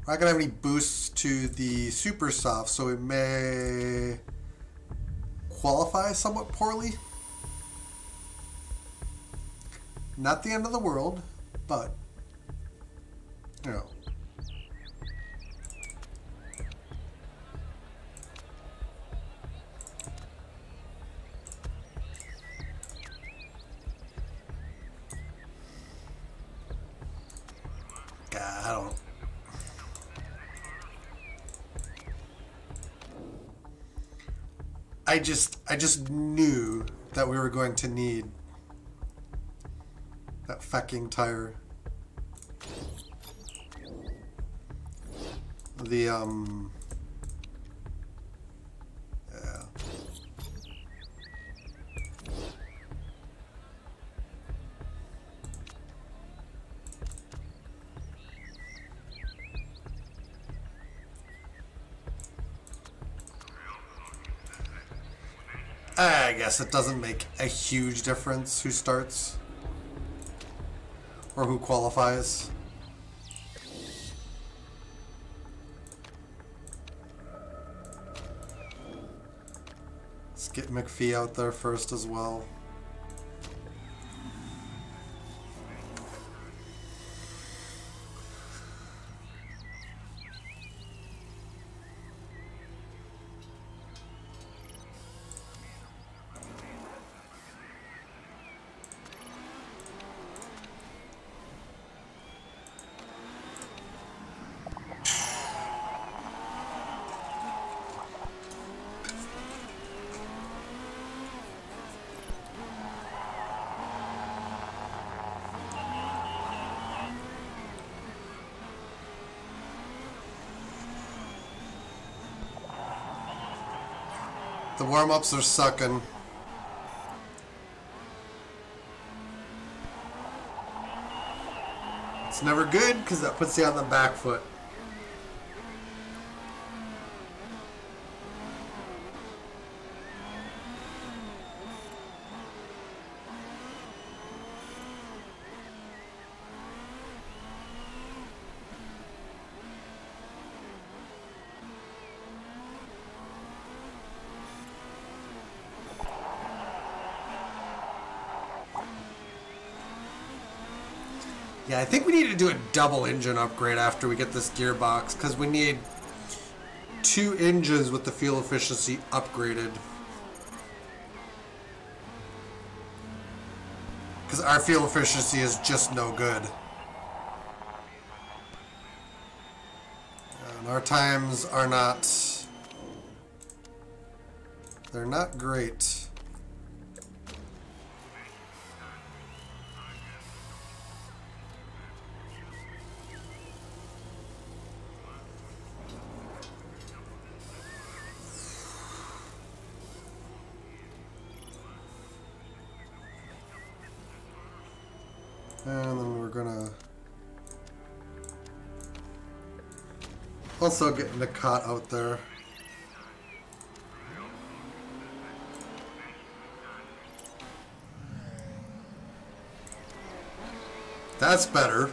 We're not going to have any boosts to the super soft, so we may qualify somewhat poorly. Not the end of the world, but, you know. God, I don't. I just knew that we were going to need that fucking tire. The yeah. I guess it doesn't make a huge difference who starts or who qualifies. Let's get McPhee out there first as well. The warm-ups are sucking. It's never good because that puts you on the back foot. Yeah, I think we need to do a double engine upgrade after we get this gearbox, because we need 2 engines with the fuel efficiency upgraded. Because our fuel efficiency is just no good. And our times are not... they're not great. And then we're gonna also get Nakot out there. That's better.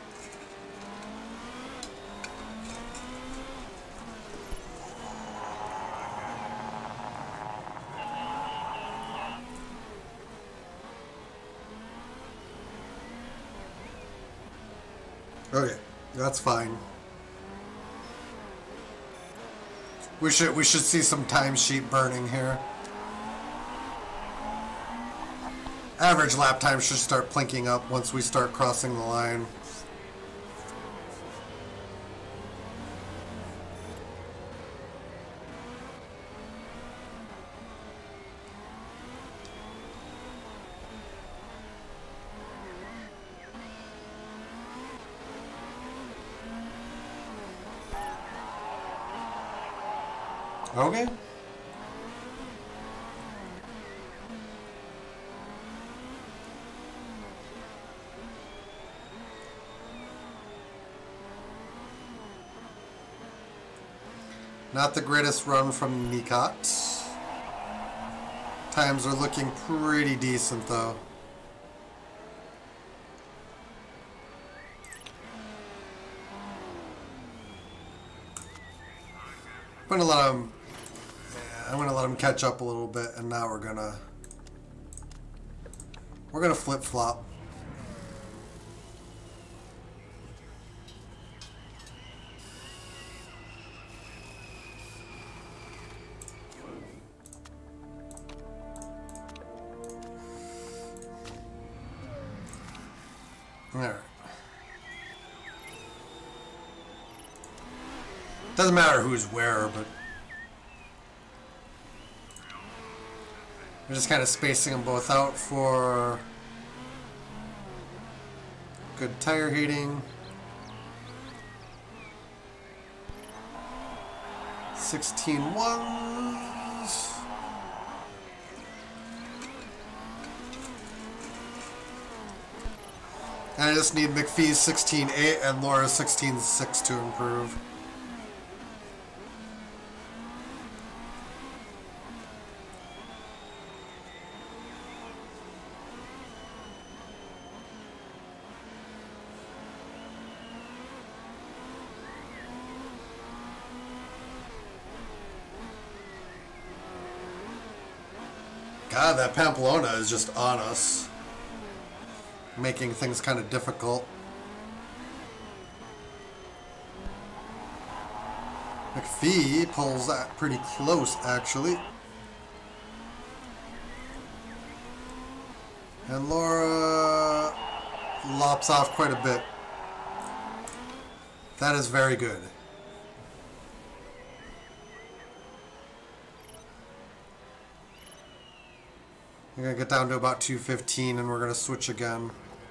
Okay, that's fine. We should see some timesheet burning here. Average lap time should start plinking up once we start crossing the line. Okay. Not the greatest run from Nakot. Times are looking pretty decent though. I'm gonna let him. I'm gonna let him catch up a little bit, and now we're gonna flip flop. Alright. Doesn't matter who's where, but we're just kind of spacing them both out for good tire heating. 16 ones. And I just need McPhee's 16.8 and Laura's 16.6 to improve. God, that Pamplona is just on us, making things kind of difficult. McPhee pulls that pretty close, actually. And Laura lops off quite a bit. That is very good. We're going to get down to about 215 and we're going to switch again.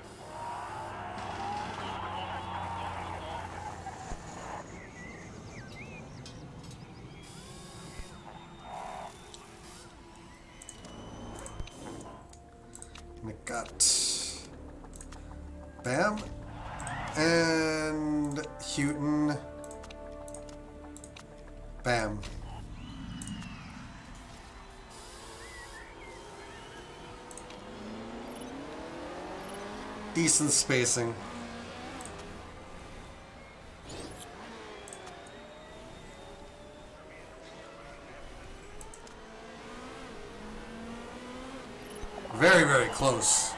McGutt. Bam. And Houghton. Bam. Decent spacing. Very, very close.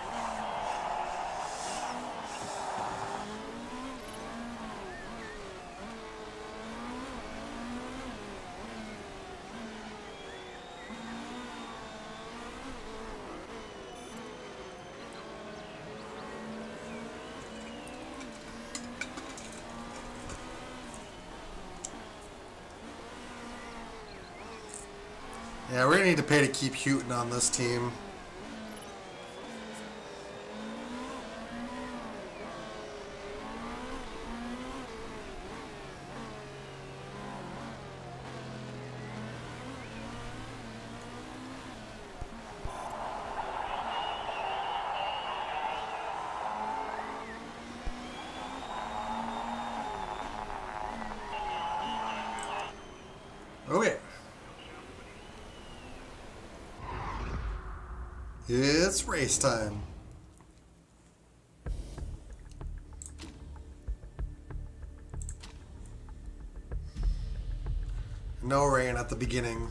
Yeah, we're going to need to pay to keep Houghton on this team. Okay. It's race time. No rain at the beginning.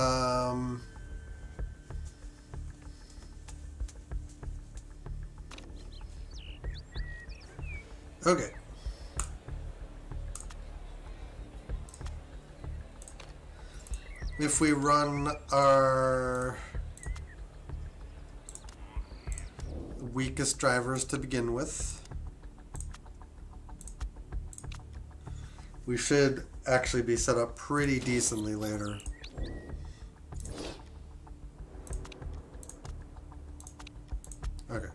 Okay. If we run our weakest drivers to begin with, we should actually be set up pretty decently later. Okay.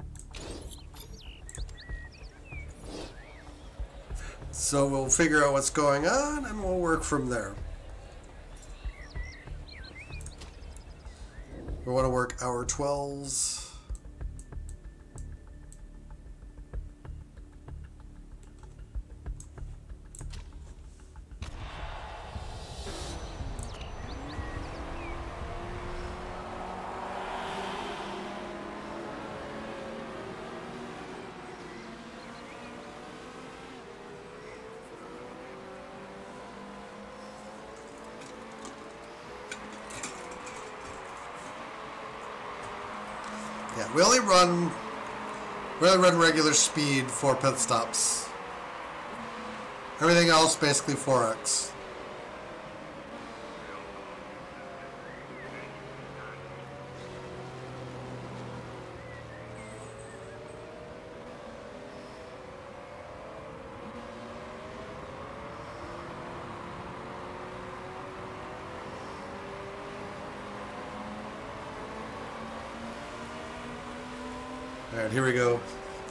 So we'll figure out what's going on and we'll work from there. We want to work our 12s. Yeah, we only run regular speed for pit stops. Everything else basically 4x. All right, here we go.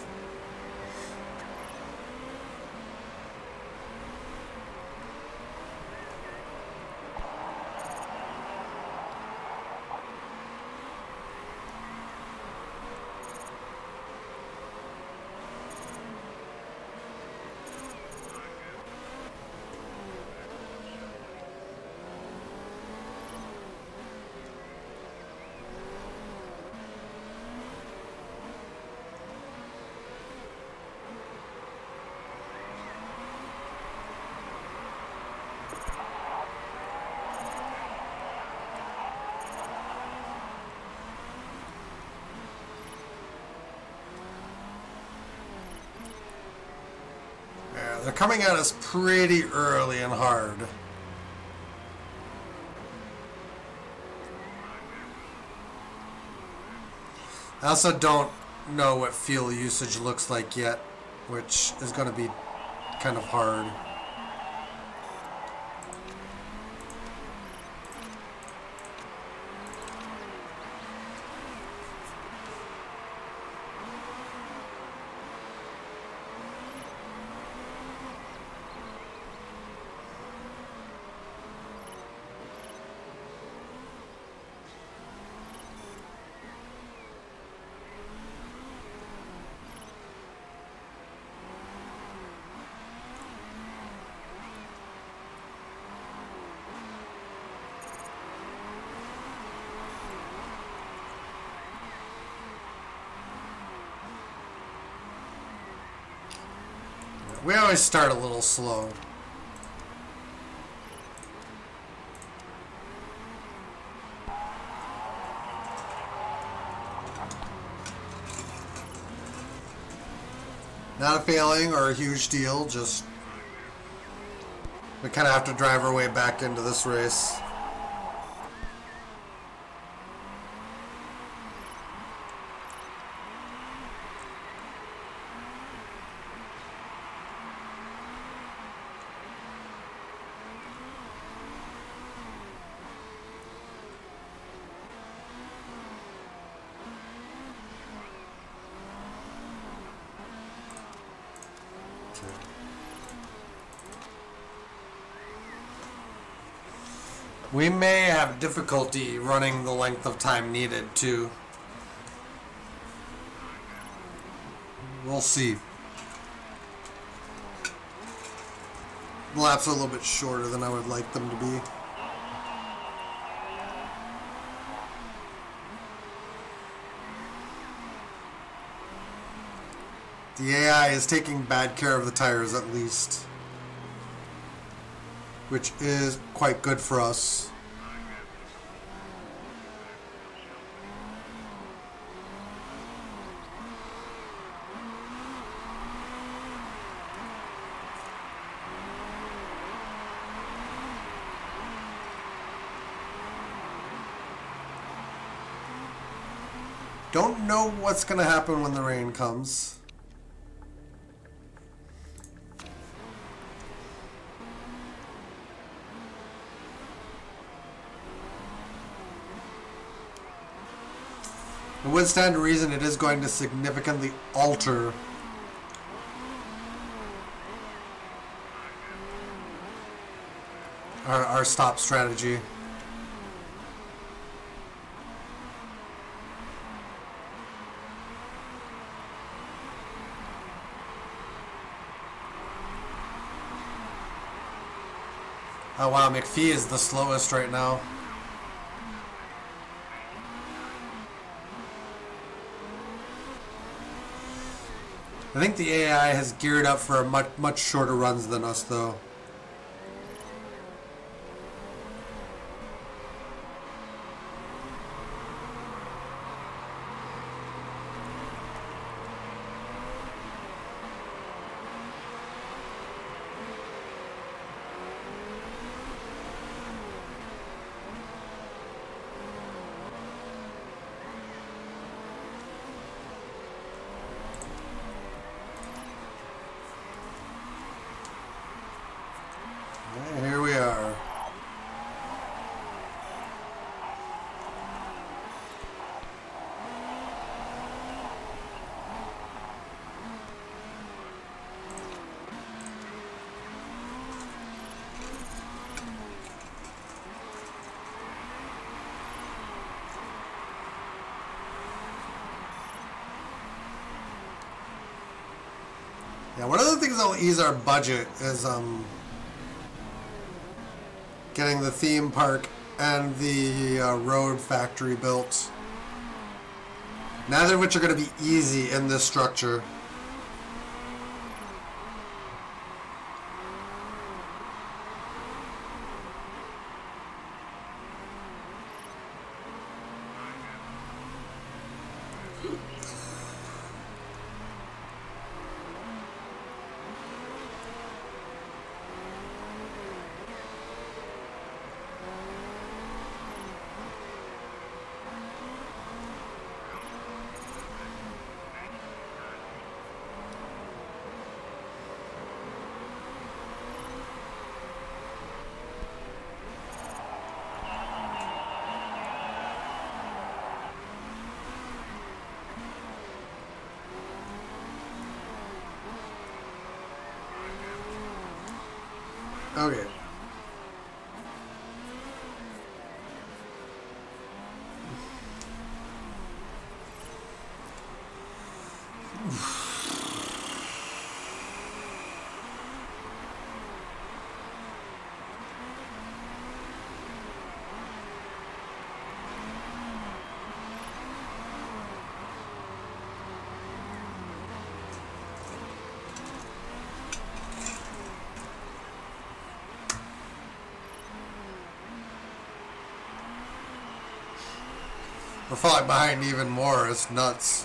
They're coming at us pretty early and hard. I also don't know what fuel usage looks like yet, which is going to be kind of hard. We always start a little slow. Not a failing or a huge deal, just we kind of have to drive our way back into this race. We may have difficulty running the length of time needed to. We'll see. The laps are a little bit shorter than I would like them to be. The AI is taking bad care of the tires at least, which is quite good for us. Don't know what's going to happen when the rain comes. It would stand to reason it is going to significantly alter our stop strategy. Oh wow, McPhee is the slowest right now. I think the AI has geared up for a much shorter runs than us, though. that'll ease our budget is getting the theme park and the road factory built. Neither of which are going to be easy in this structure. Okay. We're falling behind even more. It's nuts.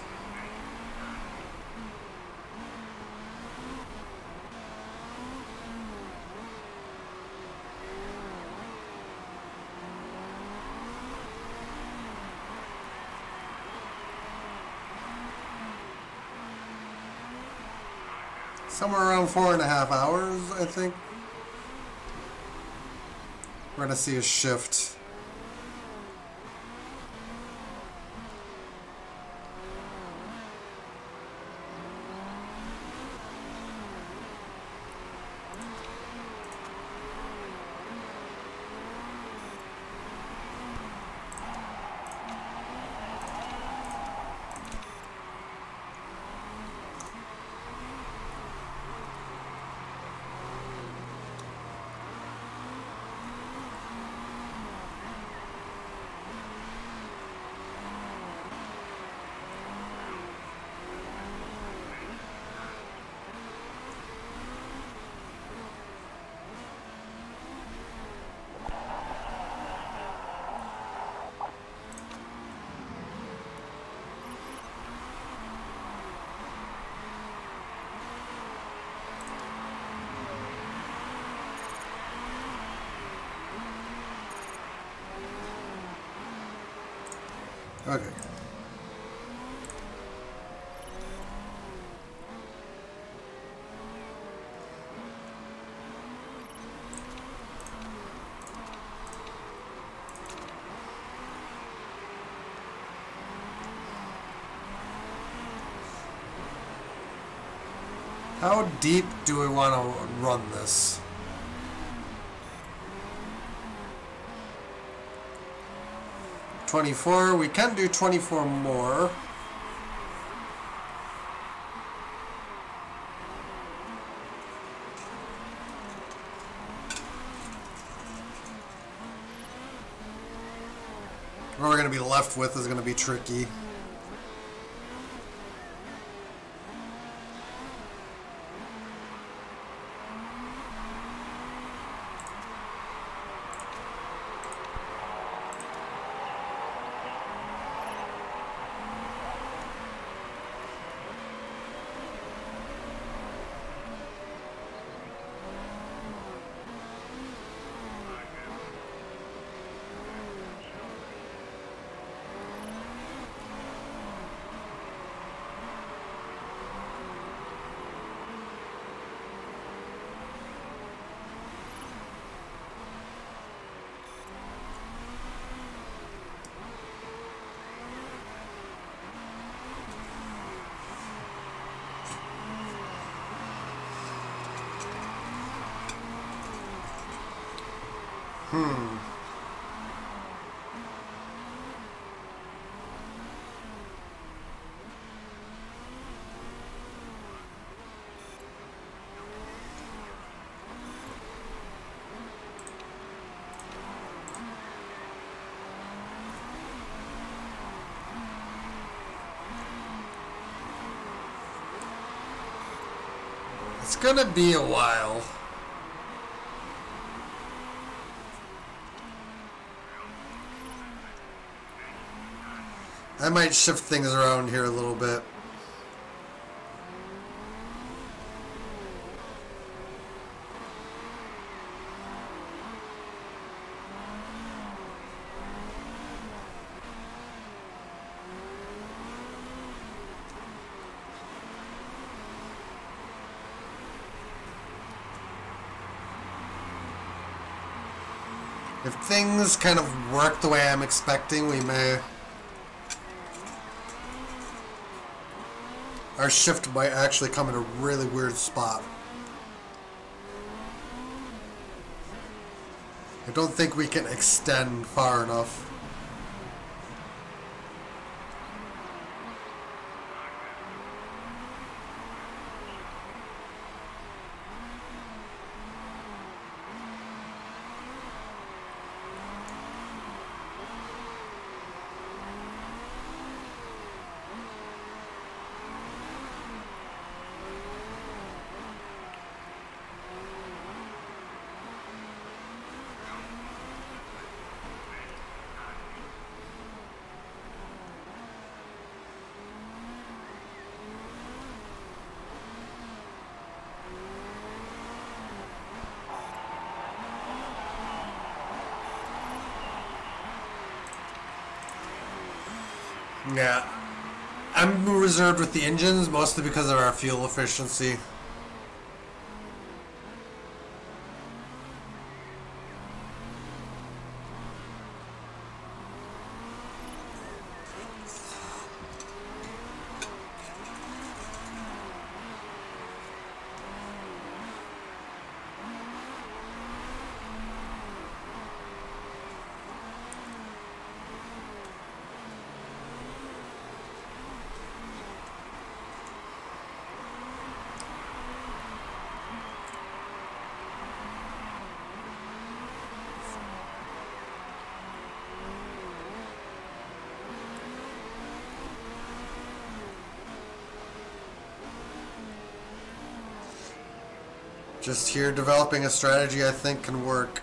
Somewhere around 4.5 hours, I think. We're gonna see a shift. Okay. How deep do we want to run this? $24. We can do 24 more. What we're going to be left with is going to be tricky. gonna be a while. I might shift things around here a little bit. If things kind of work the way I'm expecting, we may... Our shift might actually come in a really weird spot. I don't think we can extend far enough. Yeah, I'm reserved with the engines, mostly because of our fuel efficiency. Just here developing a strategy I think can work.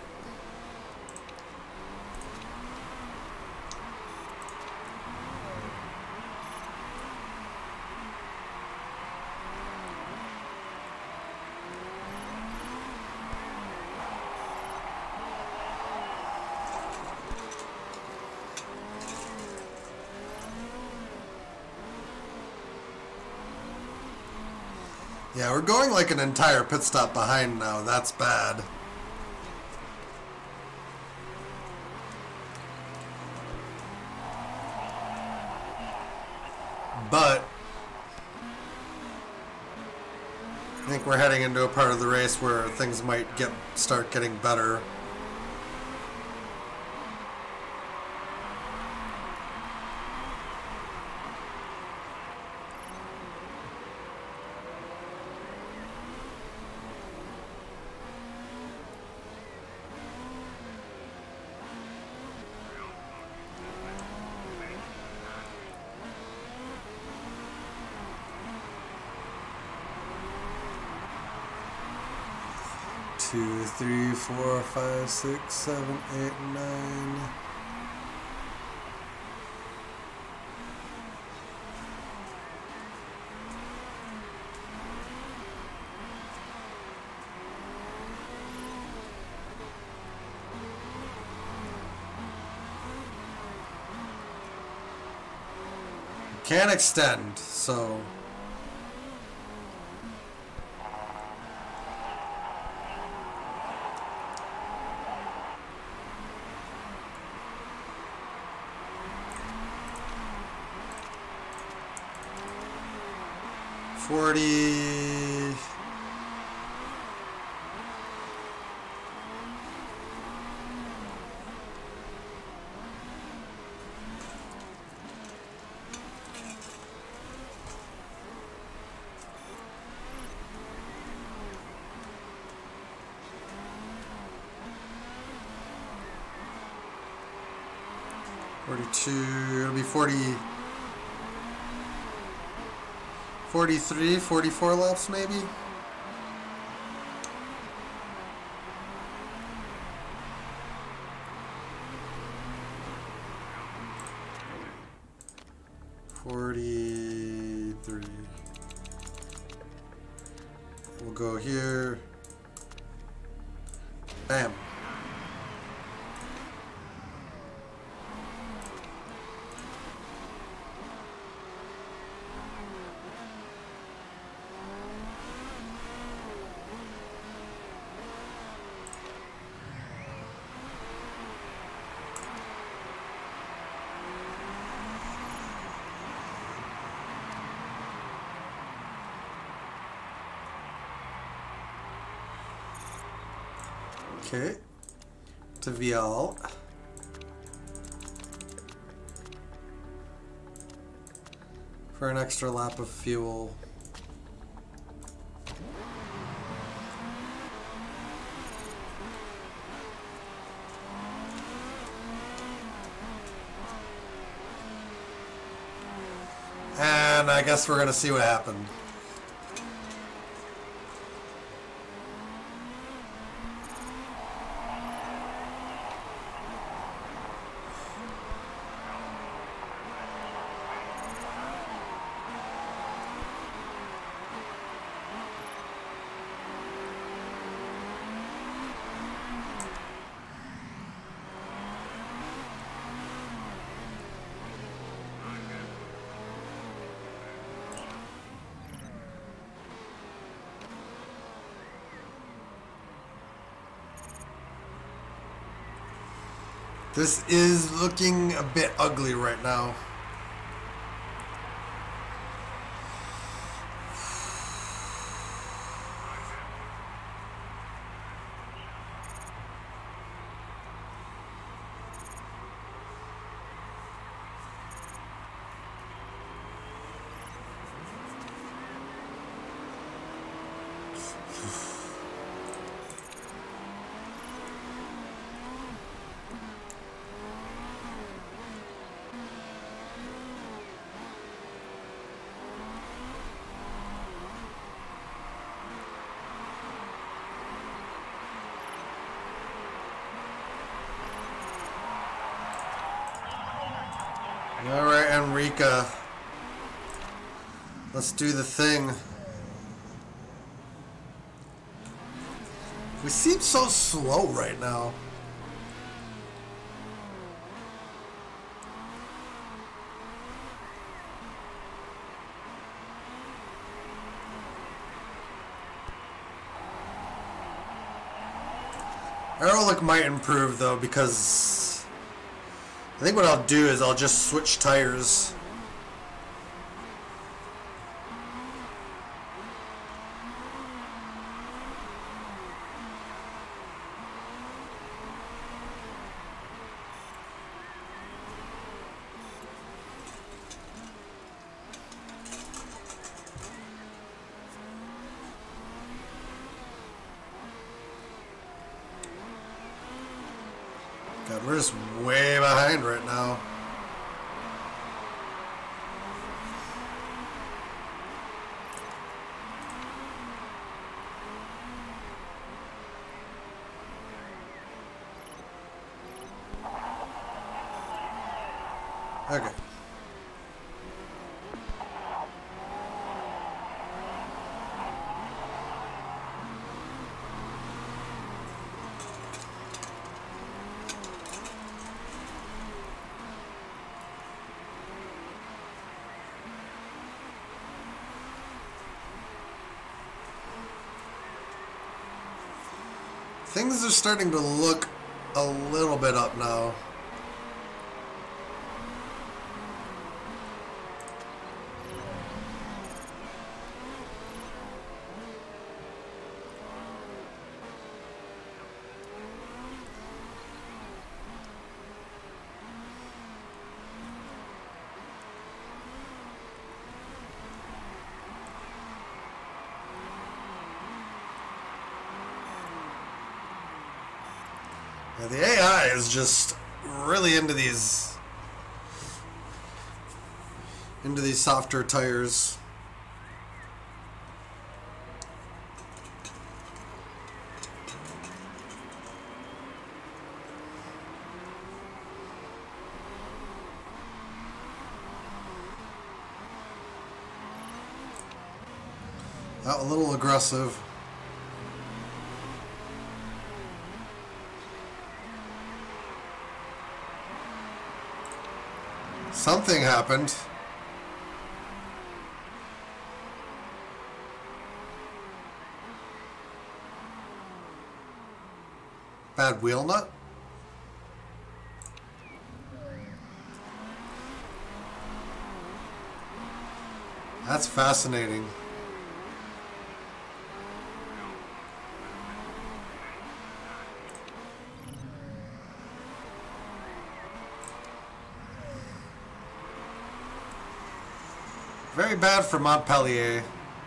Yeah, we're going like an entire pit stop behind now. That's bad. But I think we're heading into a part of the race where things might start getting better. Two, three, four, five, six, 7, 8, 9. Can't extend, so... $40. It'll be 40, 43, 44 laps maybe? 43. We'll go here. Bam. Okay, to Vial. For an extra lap of fuel. And I guess we're gonna see what happened. This is looking a bit ugly right now. Alright, Enrica. Let's do the thing. We seem so slow right now. Aerolic might improve though, because I think what I'll do is I'll just switch tires. God, we're just way behind right now. Okay. Things are starting to look a little bit up now. Yeah, the AI is just really into these softer tires. A little aggressive. Something happened. Bad wheel nut? That's fascinating. Very bad for Montpellier.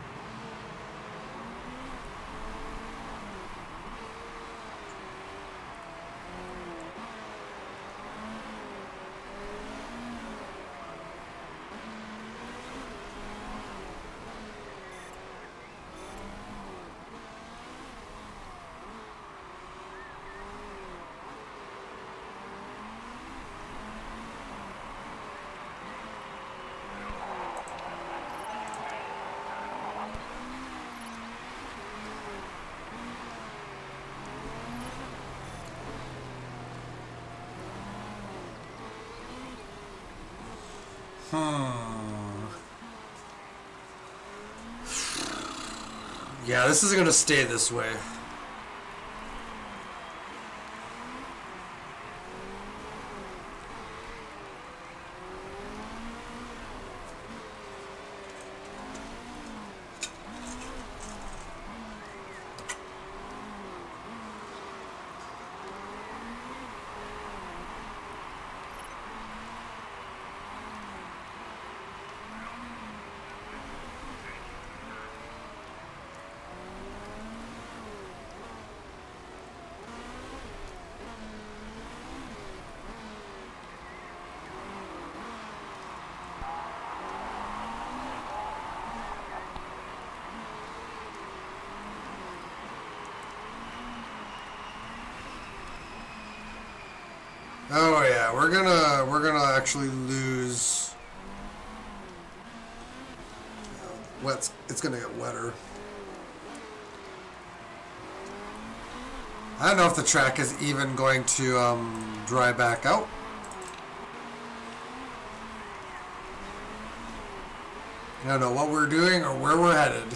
Yeah, this isn't going to stay this way. Oh yeah, we're gonna actually lose. Wet. It's gonna get wetter. I don't know if the track is even going to dry back out. I don't know what we're doing or where we're headed.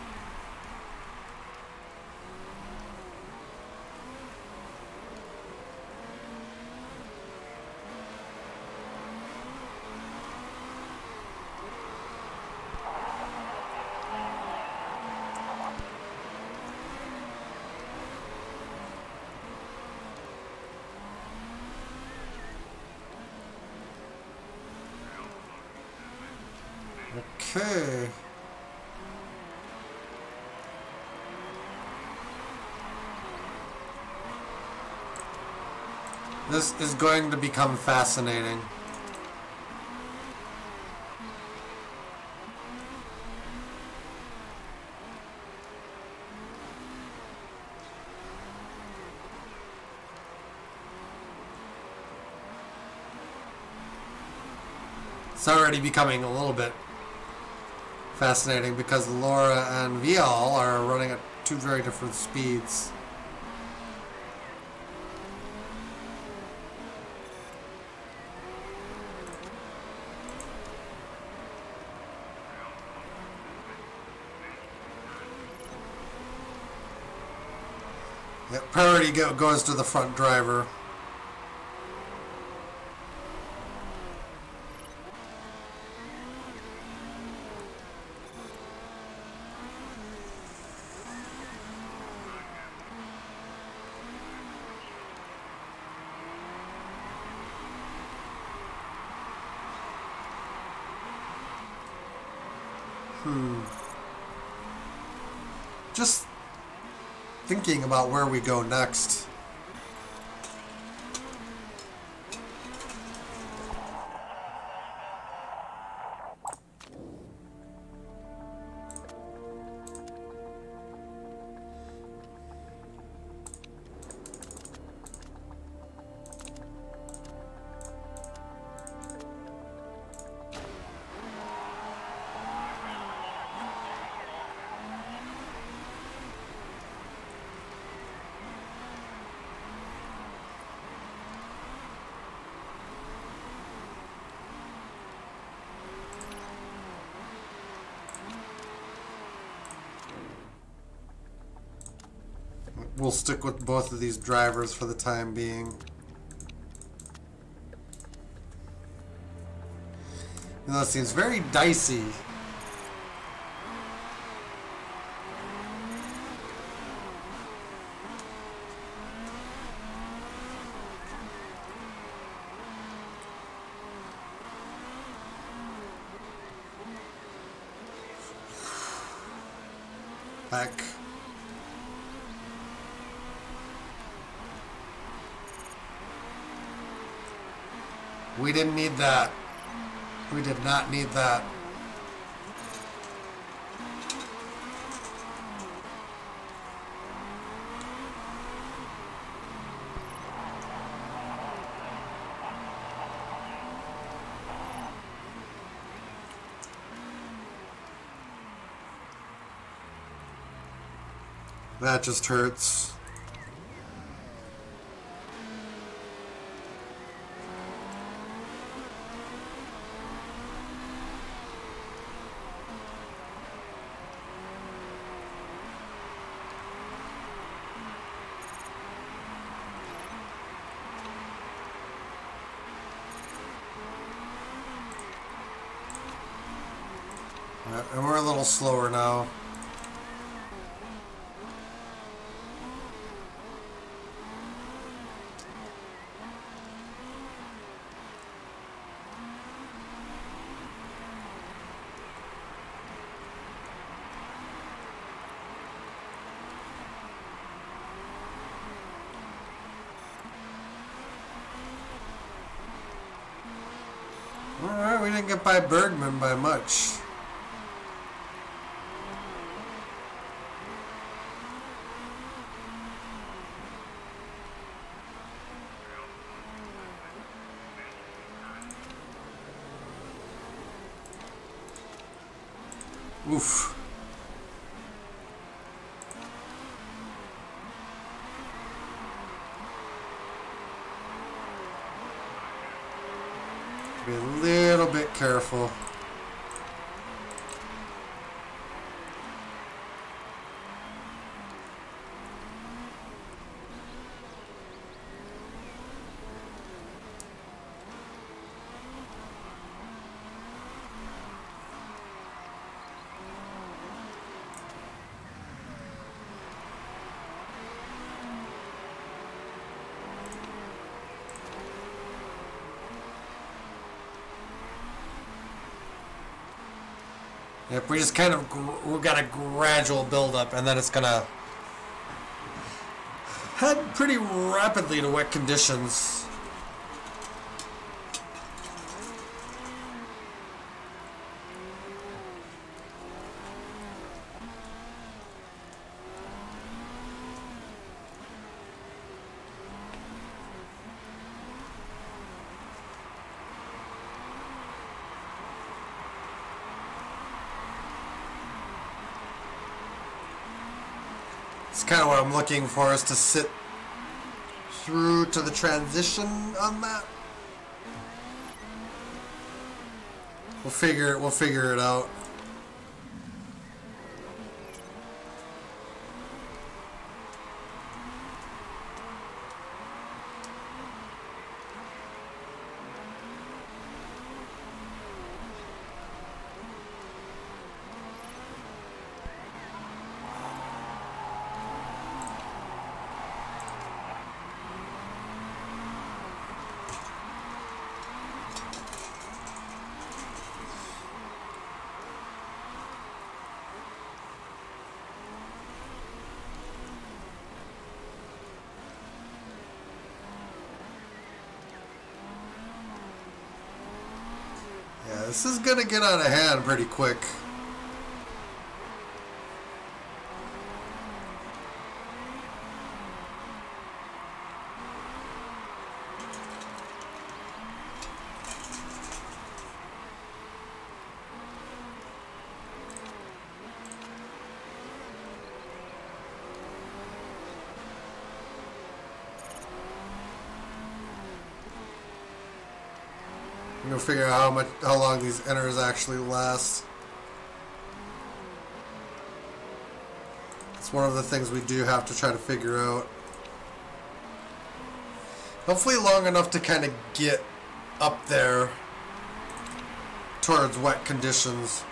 Okay. This is going to become fascinating. It's already becoming a little bit fascinating because Laura and Vial are running at two very different speeds. Yeah, priority goes to the front driver. Just thinking about where we go next. we'll stick with both of these drivers for the time being. You know, it seems very dicey. Heck. We didn't need that. We did not need that. That just hurts. And we're a little slower now. Alright, we didn't get by Bergman by much. Oof. Be a little bit careful. Yep, we just kind of, we've got a gradual buildup, and then it's gonna head pretty rapidly to wet conditions. It's kind of what I'm looking for, is to sit through to the transition on that. We'll figure it out. Yeah, this is gonna get out of hand pretty quick. We'll figure out how long these inners actually last. It's one of the things we do have to try to figure out. Hopefully long enough to kind of get up there towards wet conditions.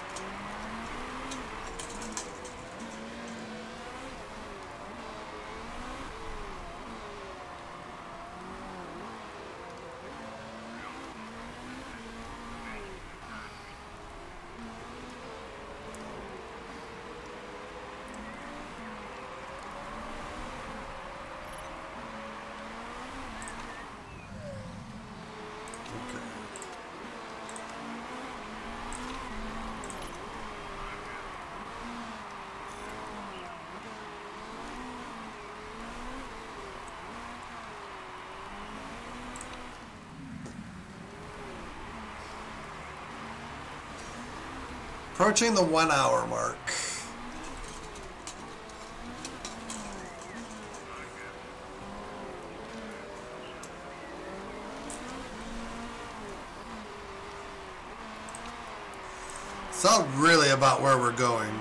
Approaching the 1 hour mark. It's not really about where we're going.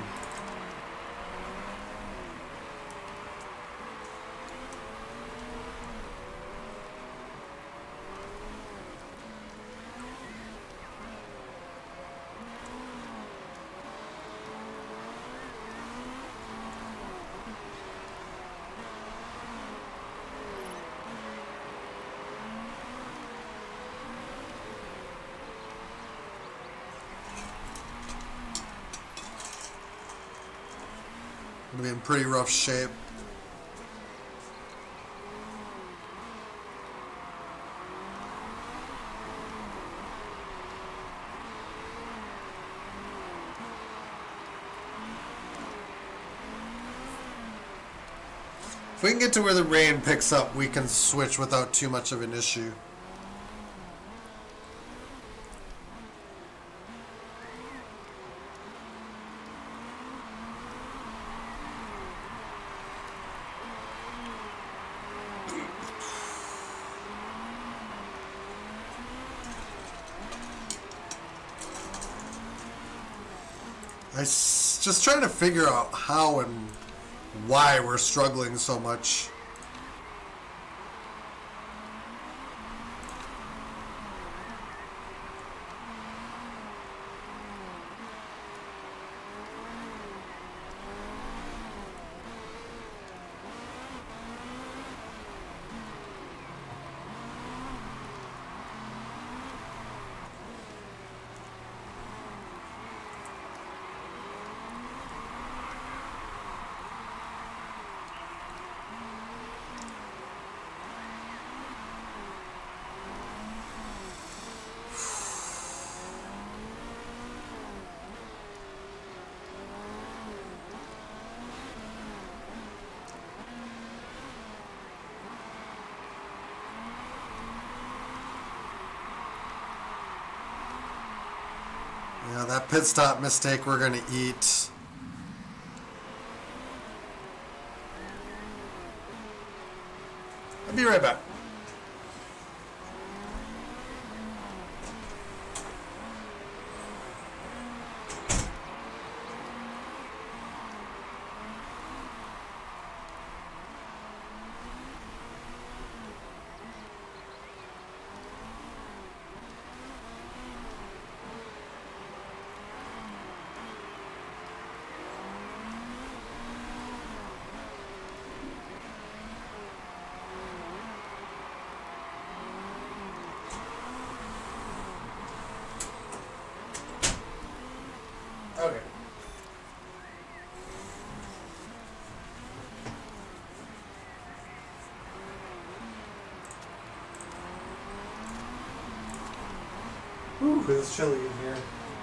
Gonna be in pretty rough shape. If we can get to where the rain picks up, we can switch without too much of an issue. Just trying to figure out how and why we're struggling so much. Yeah, that pit stop mistake we're going to eat. I'll be right back. Okay. Ooh, it's chilly in here.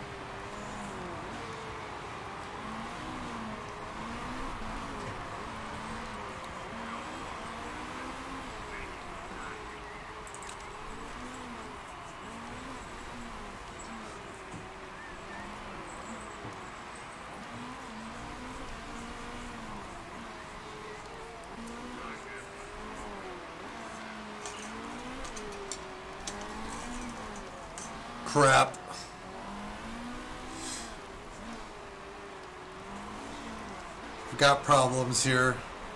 Crap. got problems here.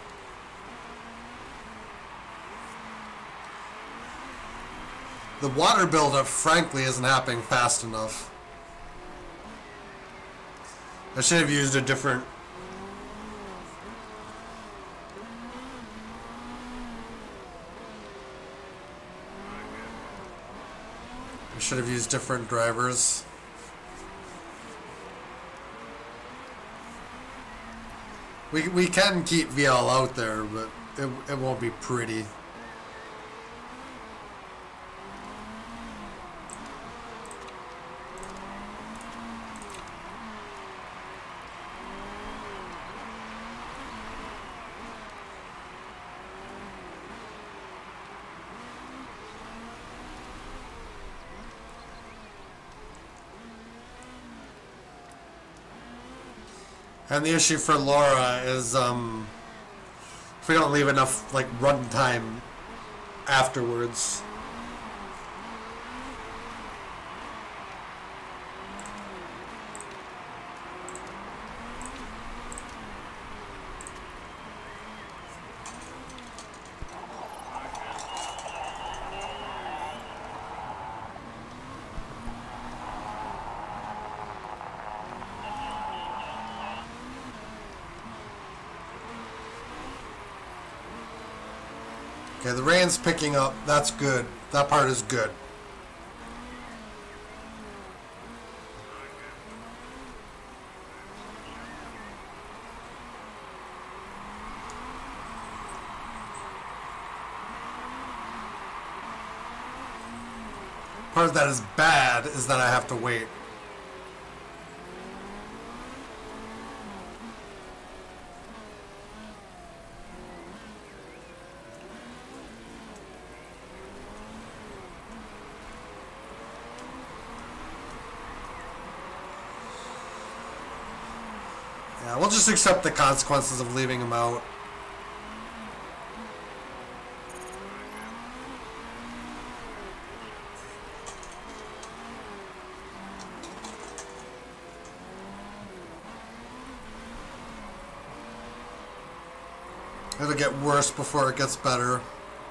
The water buildup, frankly, isn't happening fast enough. I should have used a different... I should have used different drivers. We can keep VL out there, but it won't be pretty. And the issue for Laura is if we don't leave enough like run time afterwards. Okay, the rain's picking up. That's good. That part is good. Part that is bad is that I have to wait. Yeah, we'll just accept the consequences of leaving him out. It'll get worse before it gets better.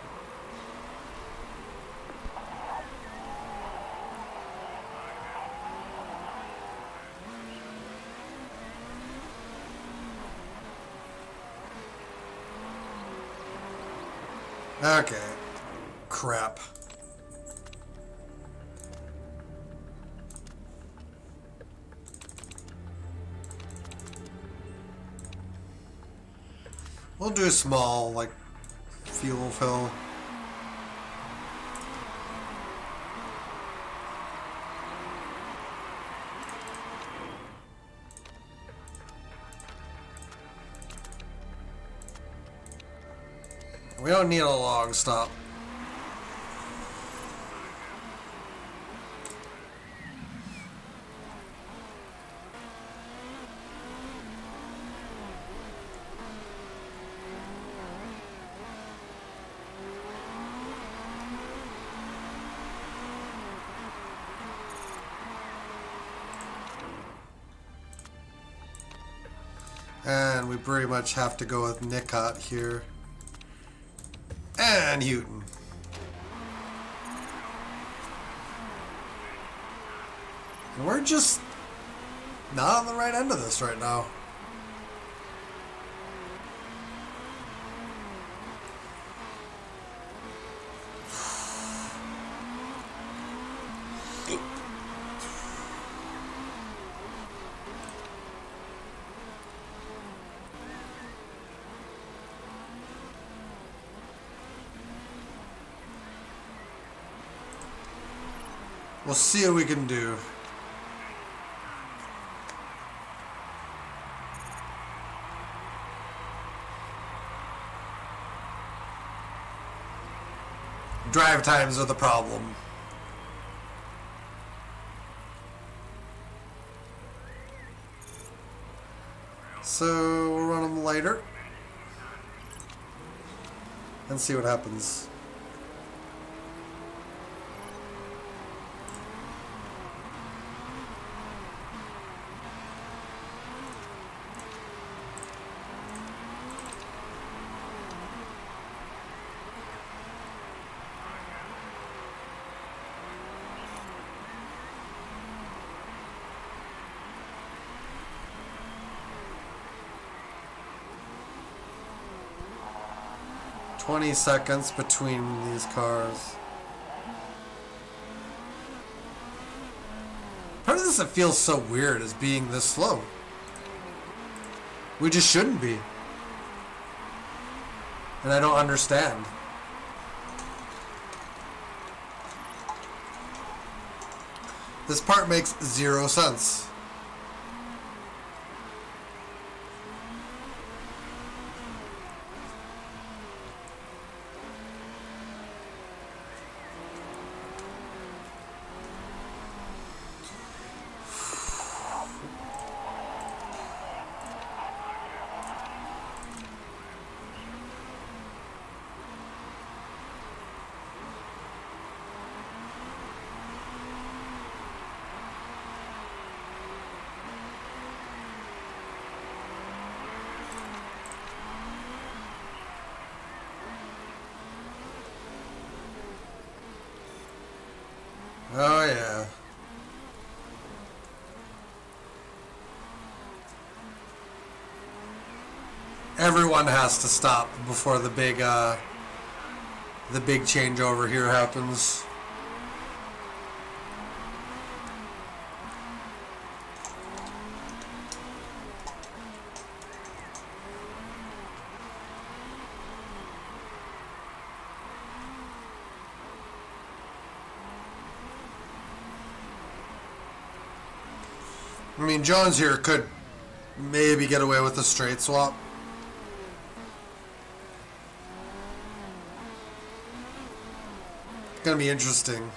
Okay. Crap. We'll do a small, like, fuel fill. We don't need a long stop. And we pretty much have to go with Nicot here. And Houghton. And we're just not on the right end of this right now. We'll see what we can do. Drive times are the problem. So we'll run them lighter and see what happens. 20 seconds between these cars. Part of this that feels so weird is being this slow. We just shouldn't be. And I don't understand. This part makes 0 sense. Oh yeah. Everyone has to stop before the big changeover here happens. I mean, Jones here could maybe get away with a straight swap. It's gonna be interesting.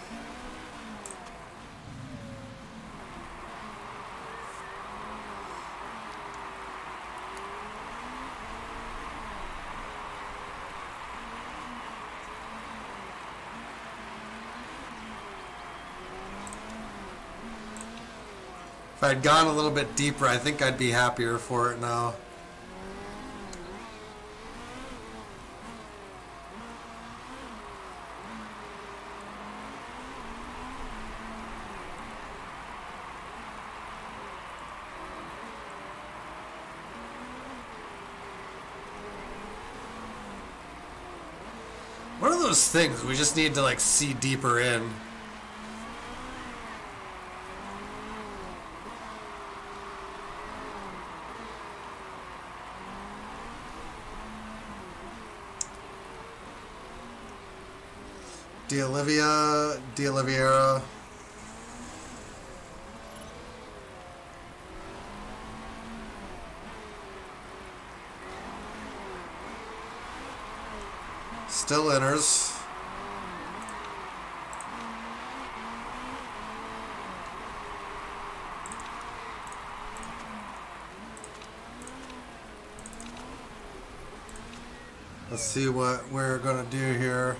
If I'd gone a little bit deeper, I think I'd be happier for it now. One of those things we just need to like see deeper in. D'Oliveira. Still enters. Let's see what we're gonna do here.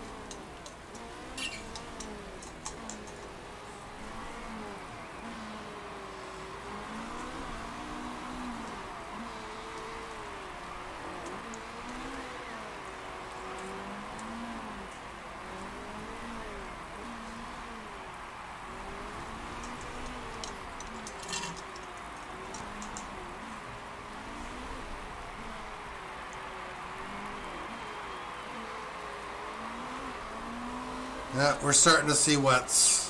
Yeah, we're starting to see wets.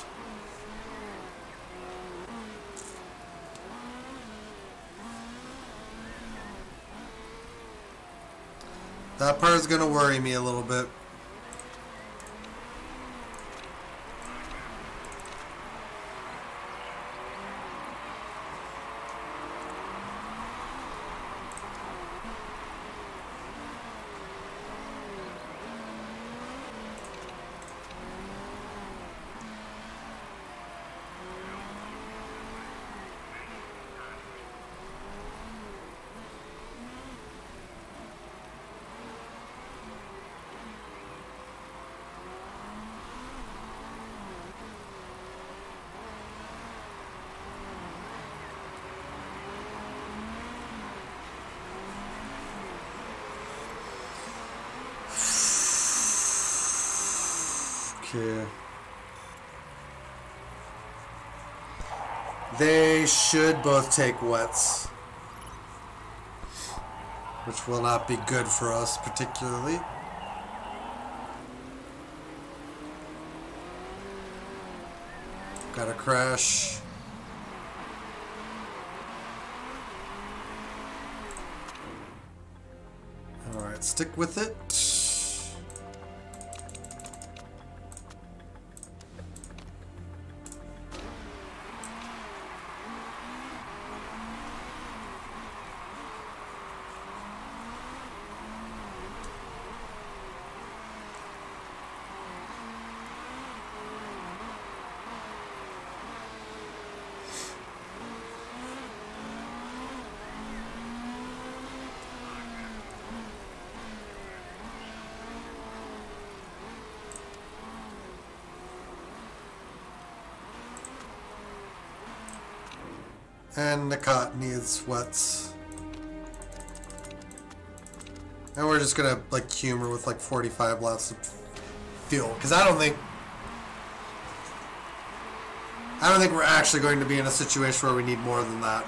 That part's gonna worry me a little bit. Okay. They should both take wets, which will not be good for us particularly. Got a crash. Alright, stick with it. And the cot needs wets. And we're just gonna like humor with like 45 laps of fuel, because I don't think we're actually going to be in a situation where we need more than that.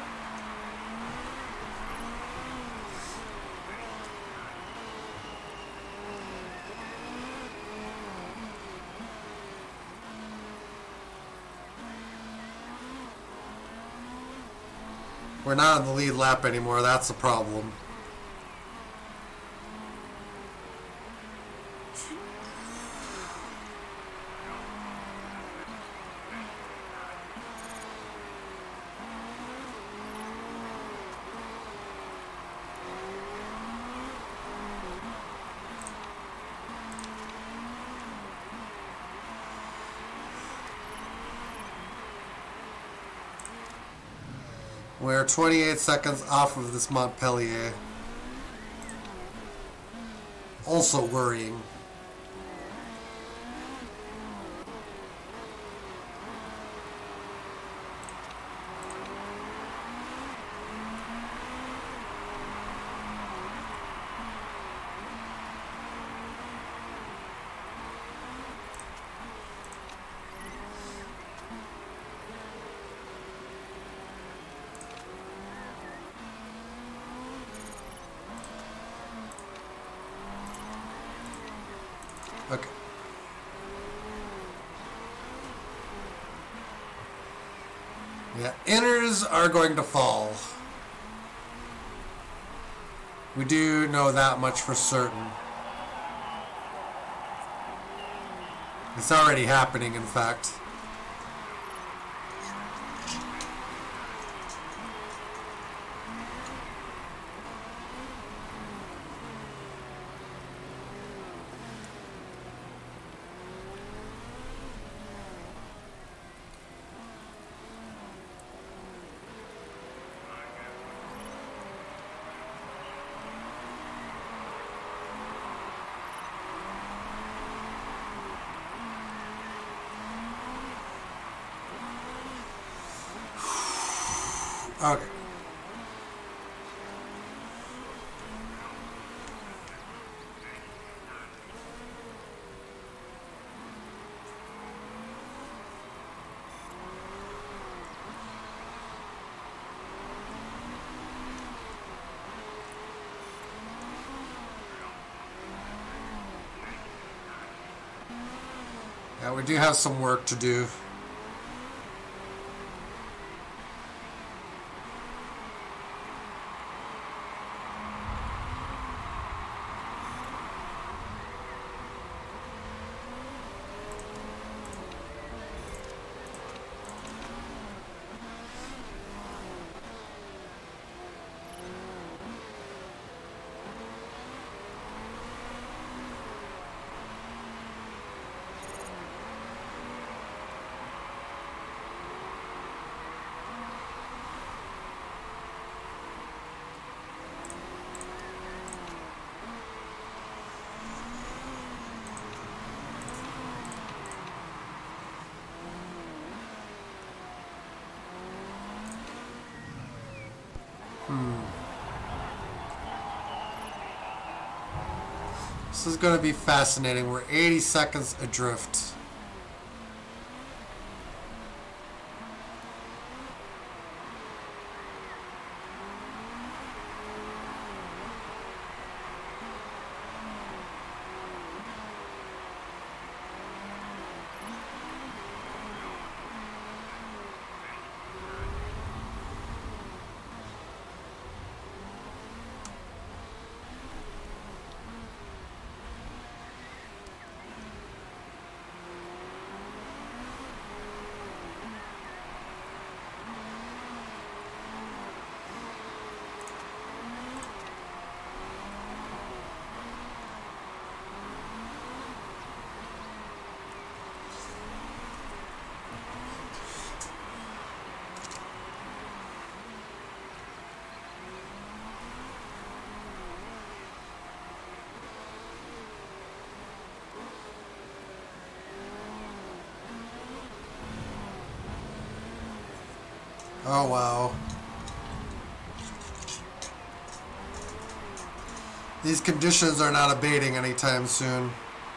We're not on the lead lap anymore, that's the problem. We're 28 seconds off of this Montpellier. Also worrying. Okay. Yeah, inners are going to fall. We do know that much for certain. It's already happening, in fact. Okay. Yeah, we do have some work to do. This is going to be fascinating. We're 80 seconds adrift. Oh, wow. These conditions are not abating anytime soon.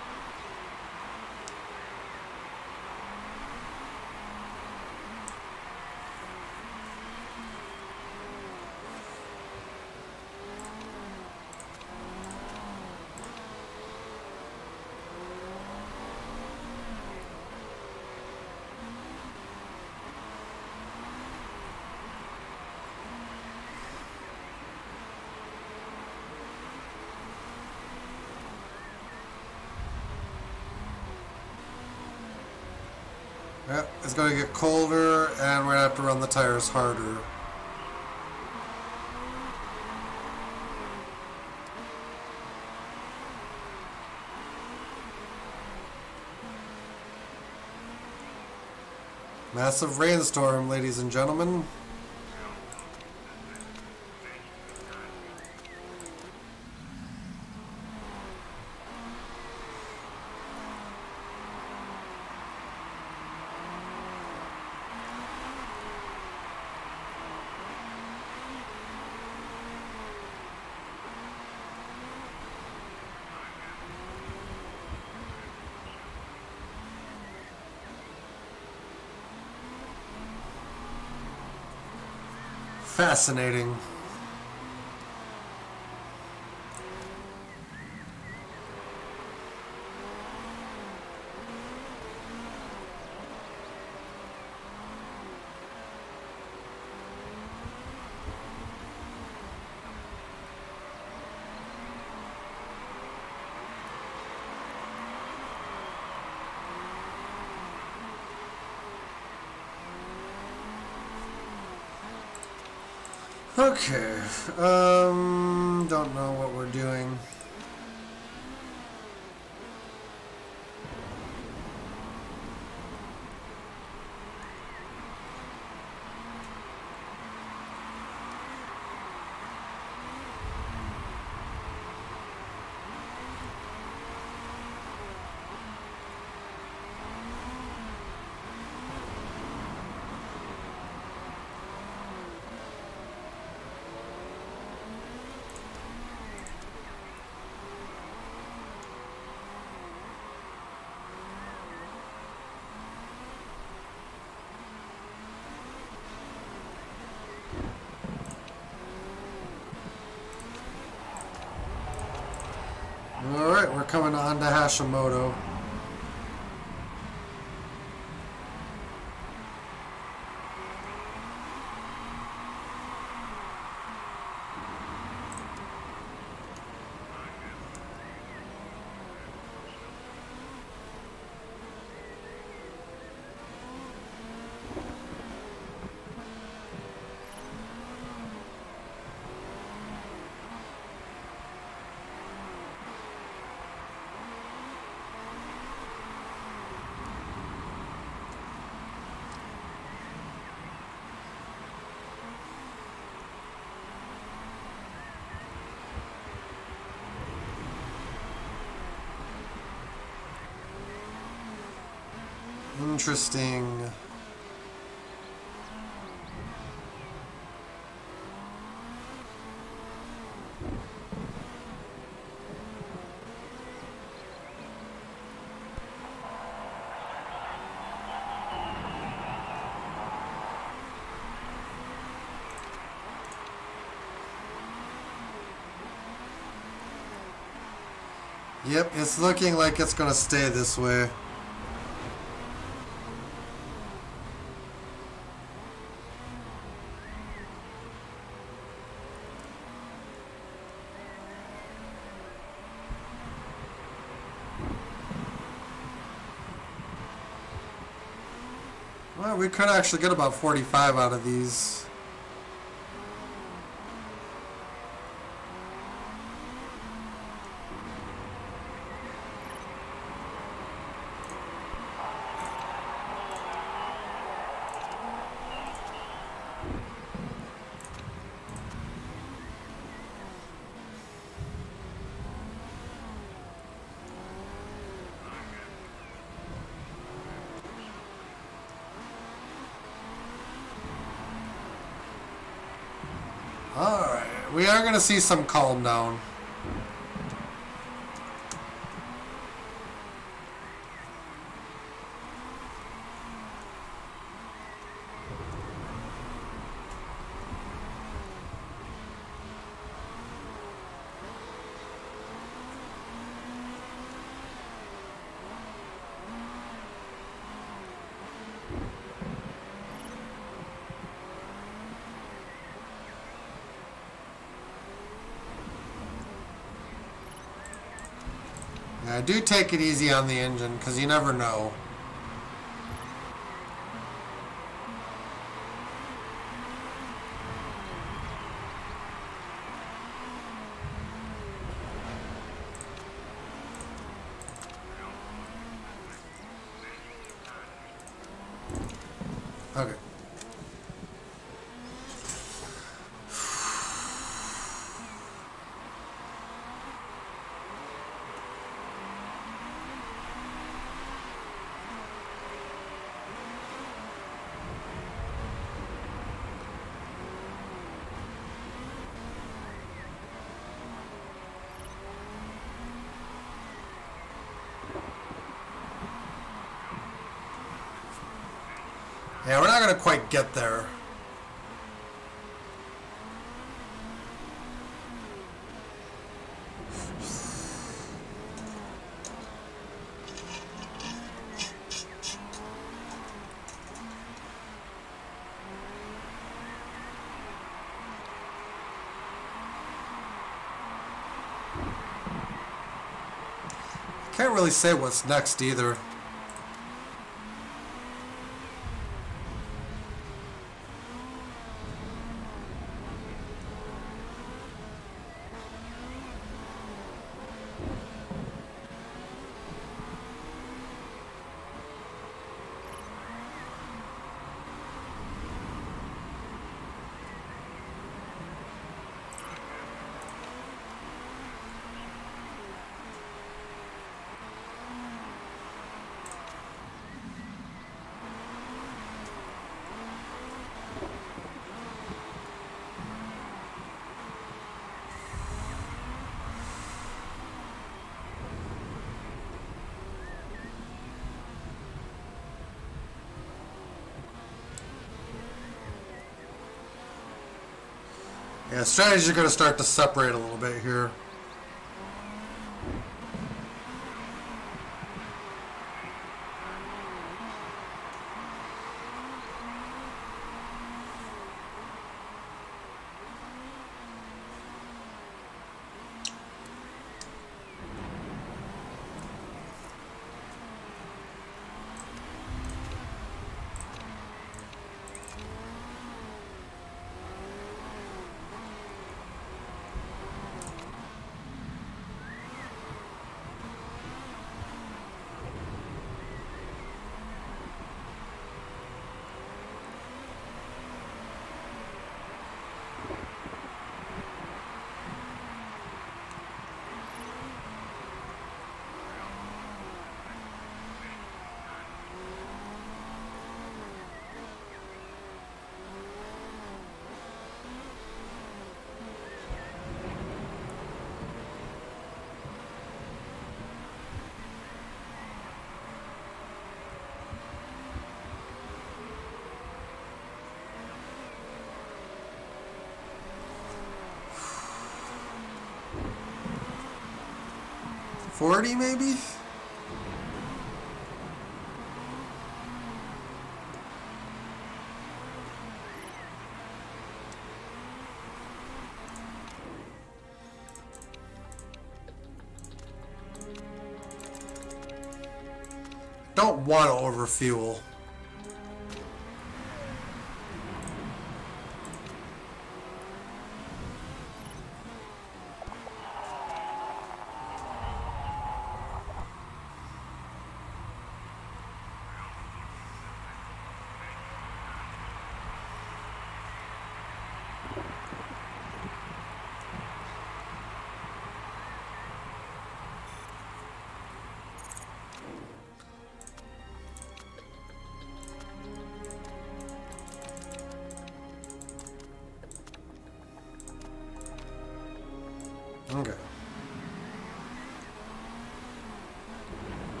Yep, it's going to get colder, and we're going to have to run the tires harder. Massive rainstorm, ladies and gentlemen. Fascinating. Okay, don't know what we're doing. Alright, we're coming on to Hashimoto. Interesting. Yep, it's looking like it's gonna stay this way. Well, we could actually get about 45 out of these. we are going to see some calm down. Yeah, do take it easy on the engine, because you never know. Okay. Yeah, we're not going to quite get there. Can't really say what's next either. Yeah, strategies are going to start to separate a little bit here. $40 maybe? Don't want to overfuel.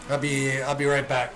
I'll be right back.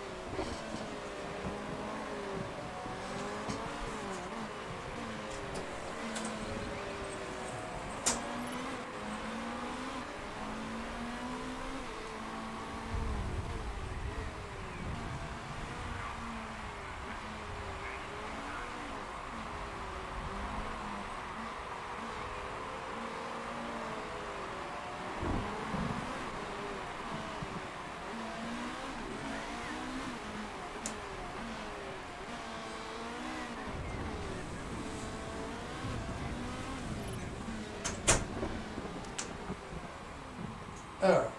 Oh.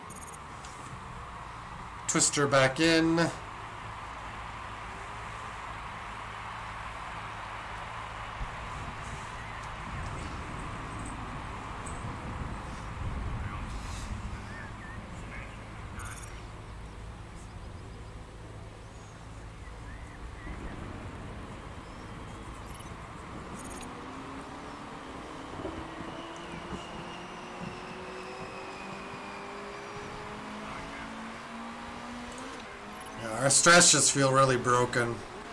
Twister back in. Our strats just feel really broken.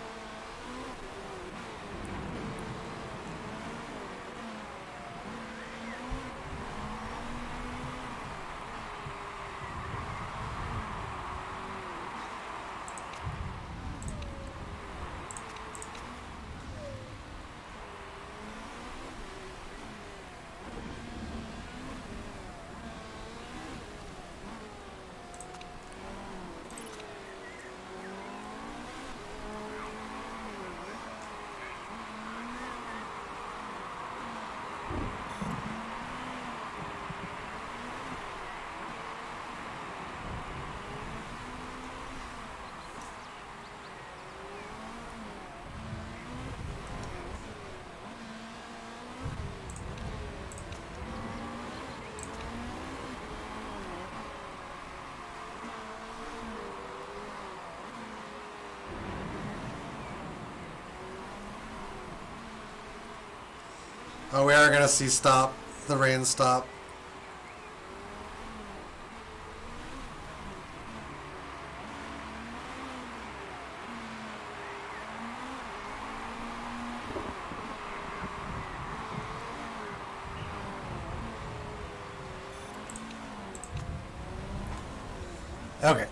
Oh, we are going to see the rain stop. Okay.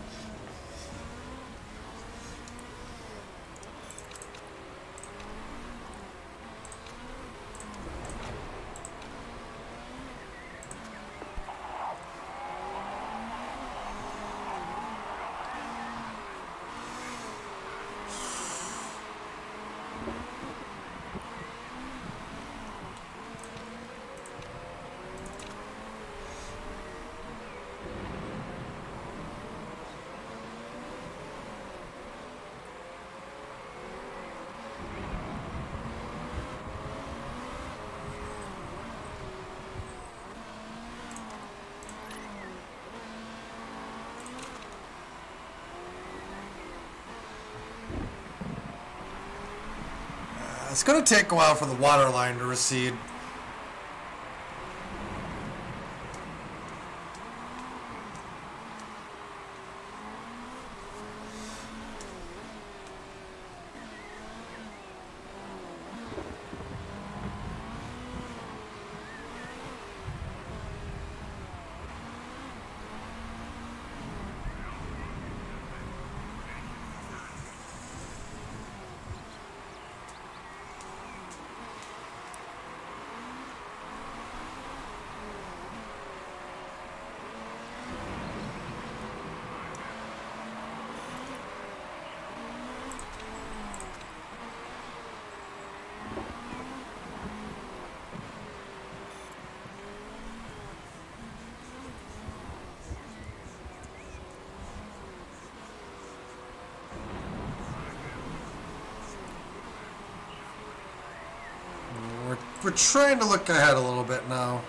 It's going to take a while for the water line to recede. We're trying to look ahead a little bit now.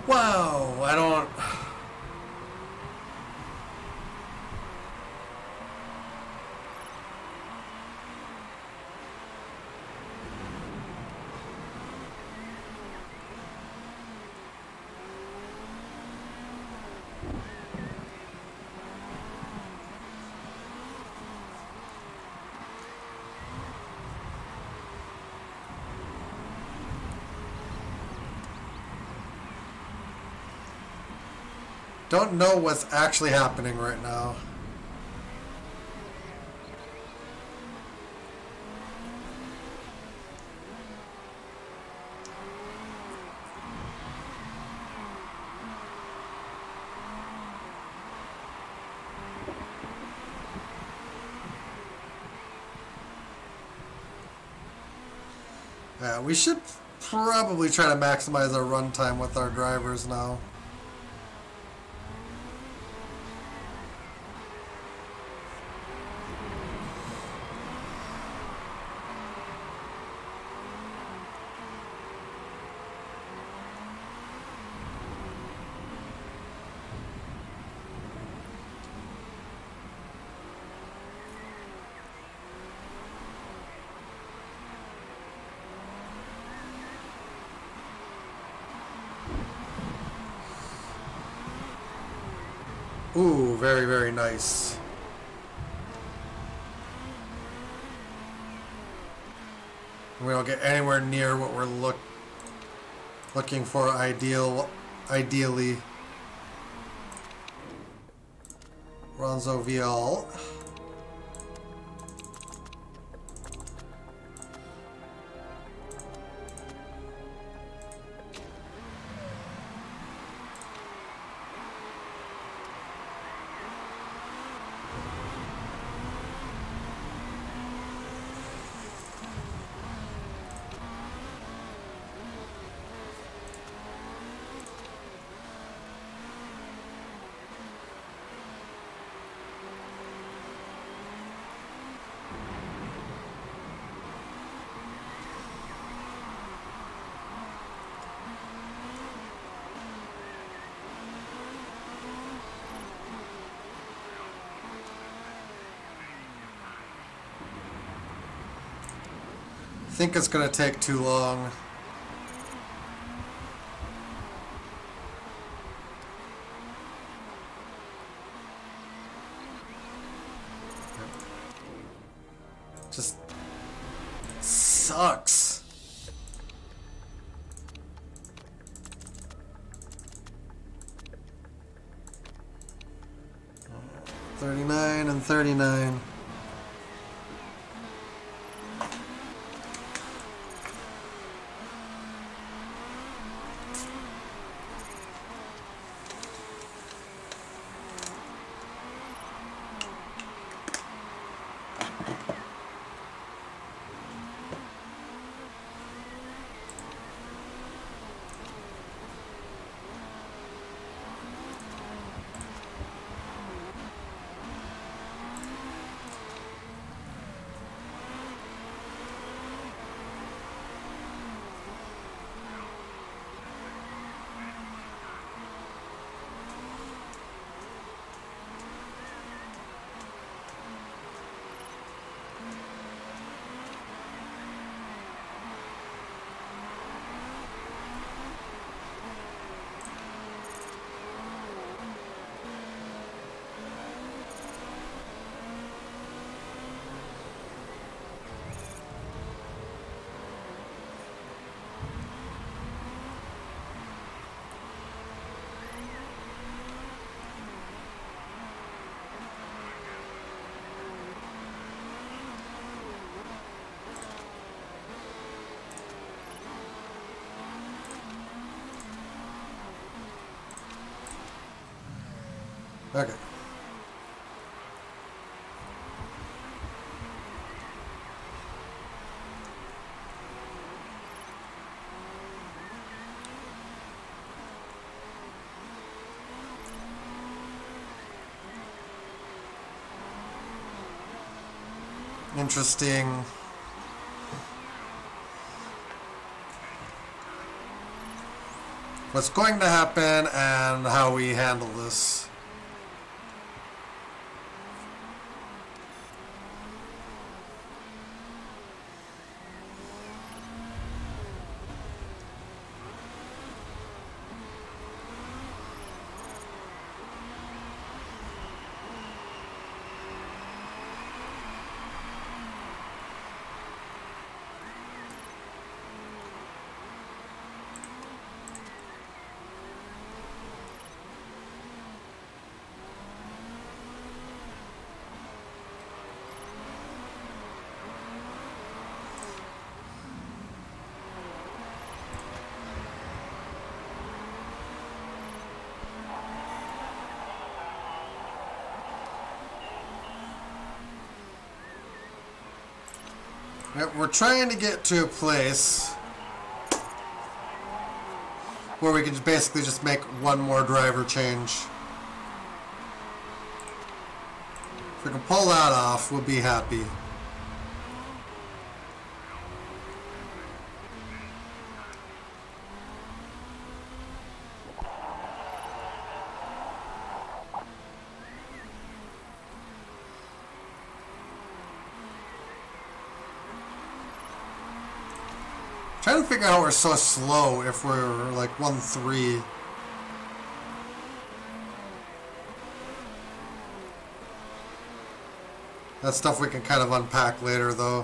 Wow, I don't... Don't know what's actually happening right now. Yeah, we should probably try to maximize our runtime with our drivers now. Ooh, very, very nice. We don't get anywhere near what we're looking for ideally. Ronzo Vial. I think it's going to take too long. Just sucks. $39 and $39. Okay. Interesting. what's going to happen and how we handle this. Yep, we're trying to get to a place where we can basically just make one more driver change. If we can pull that off, we'll be happy. Trying to figure out how we're so slow if we're like 1-3. That's stuff we can kind of unpack later though.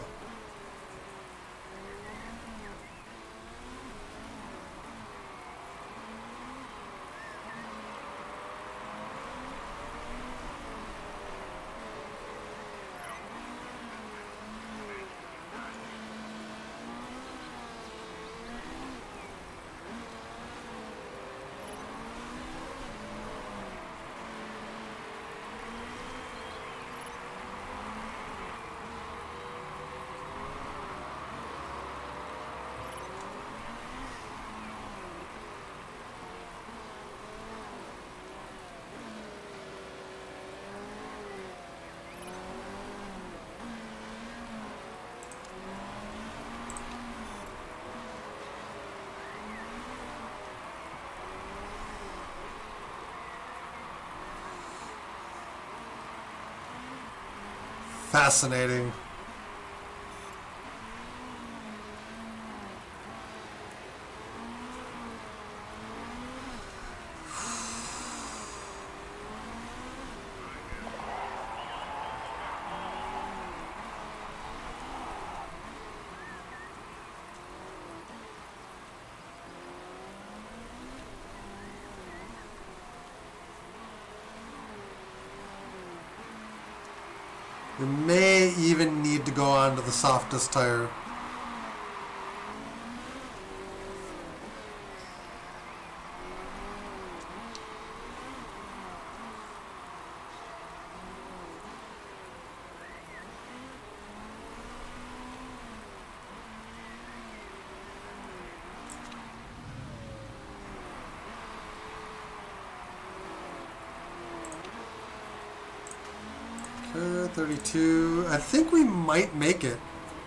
Fascinating. We may even need to go on to the softest tire. Okay, 32. I think we might make it.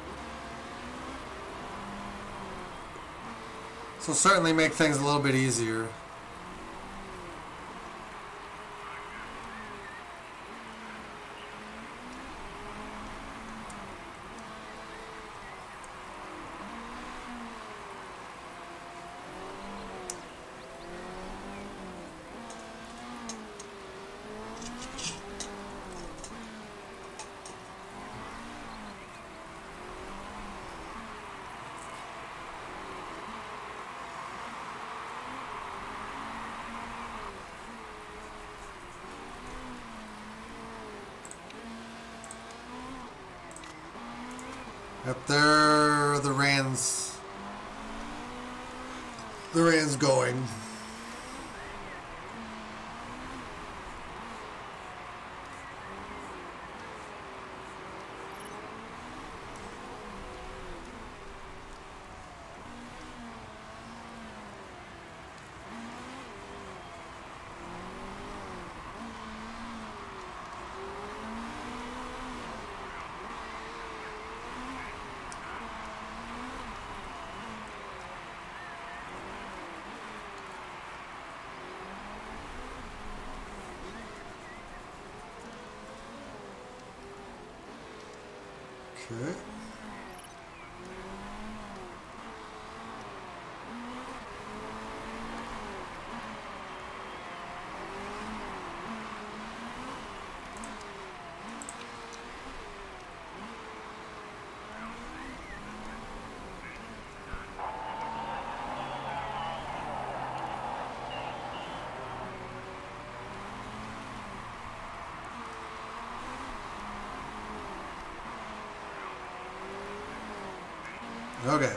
So certainly make things a little bit easier. Up there, the Rand's going. Okay. Okay.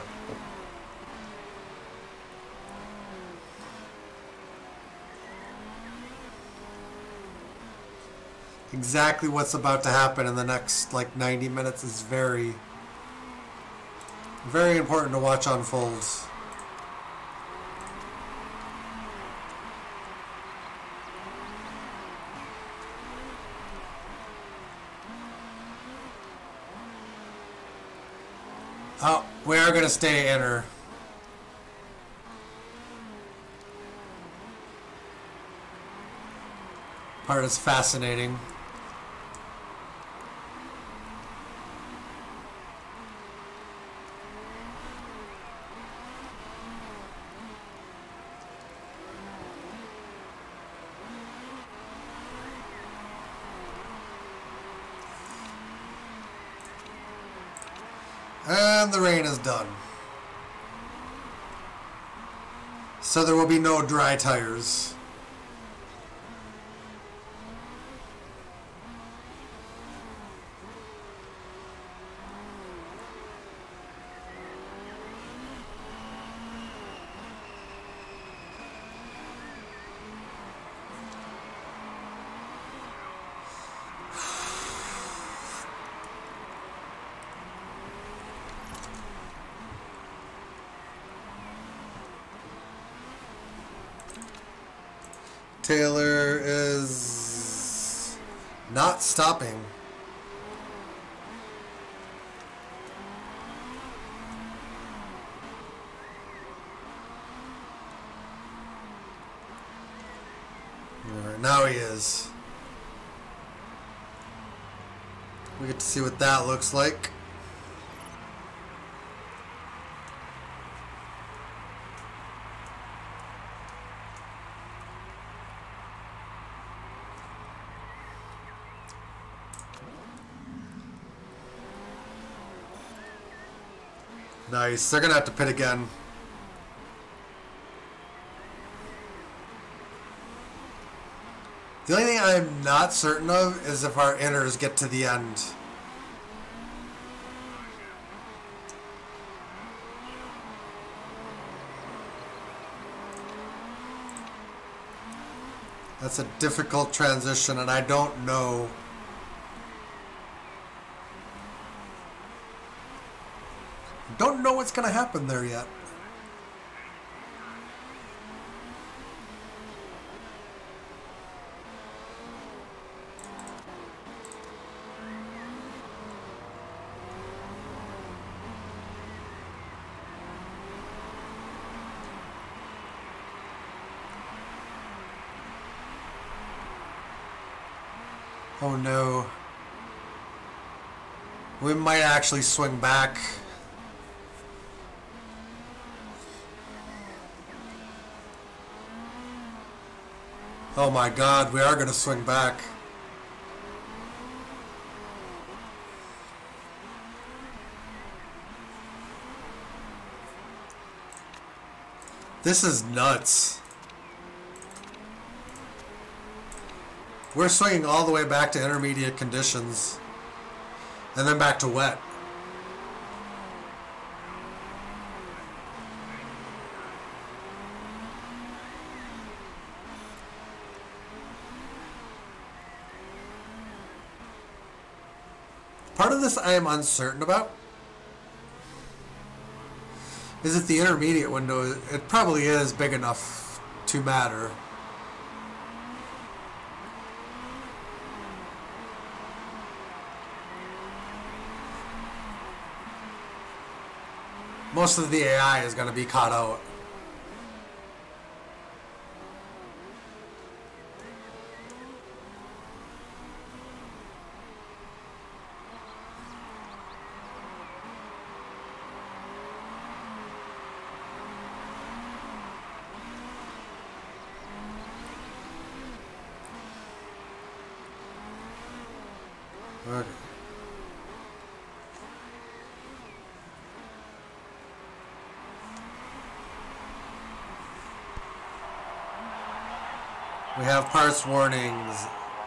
Exactly what's about to happen in the next like 90 minutes is very, very important to watch unfold. Oh, we are going to stay inner. Part is fascinating. And the rain is done. So there will be no dry tires. Taylor is not stopping. All right, now he is. We get to see what that looks like. Nice. They're going to have to pit again. The only thing I'm not certain of is if our inners get to the end. That's a difficult transition, and I don't know. Don't know what's going to happen there yet. Oh no. We might actually swing back. Oh my god, we are going to swing back. This is nuts. We're swinging all the way back to intermediate conditions. And then back to wet. Part of this I am uncertain about is if the intermediate window, it probably is big enough to matter. Most of the AI is going to be caught out. Okay. We have parts warnings.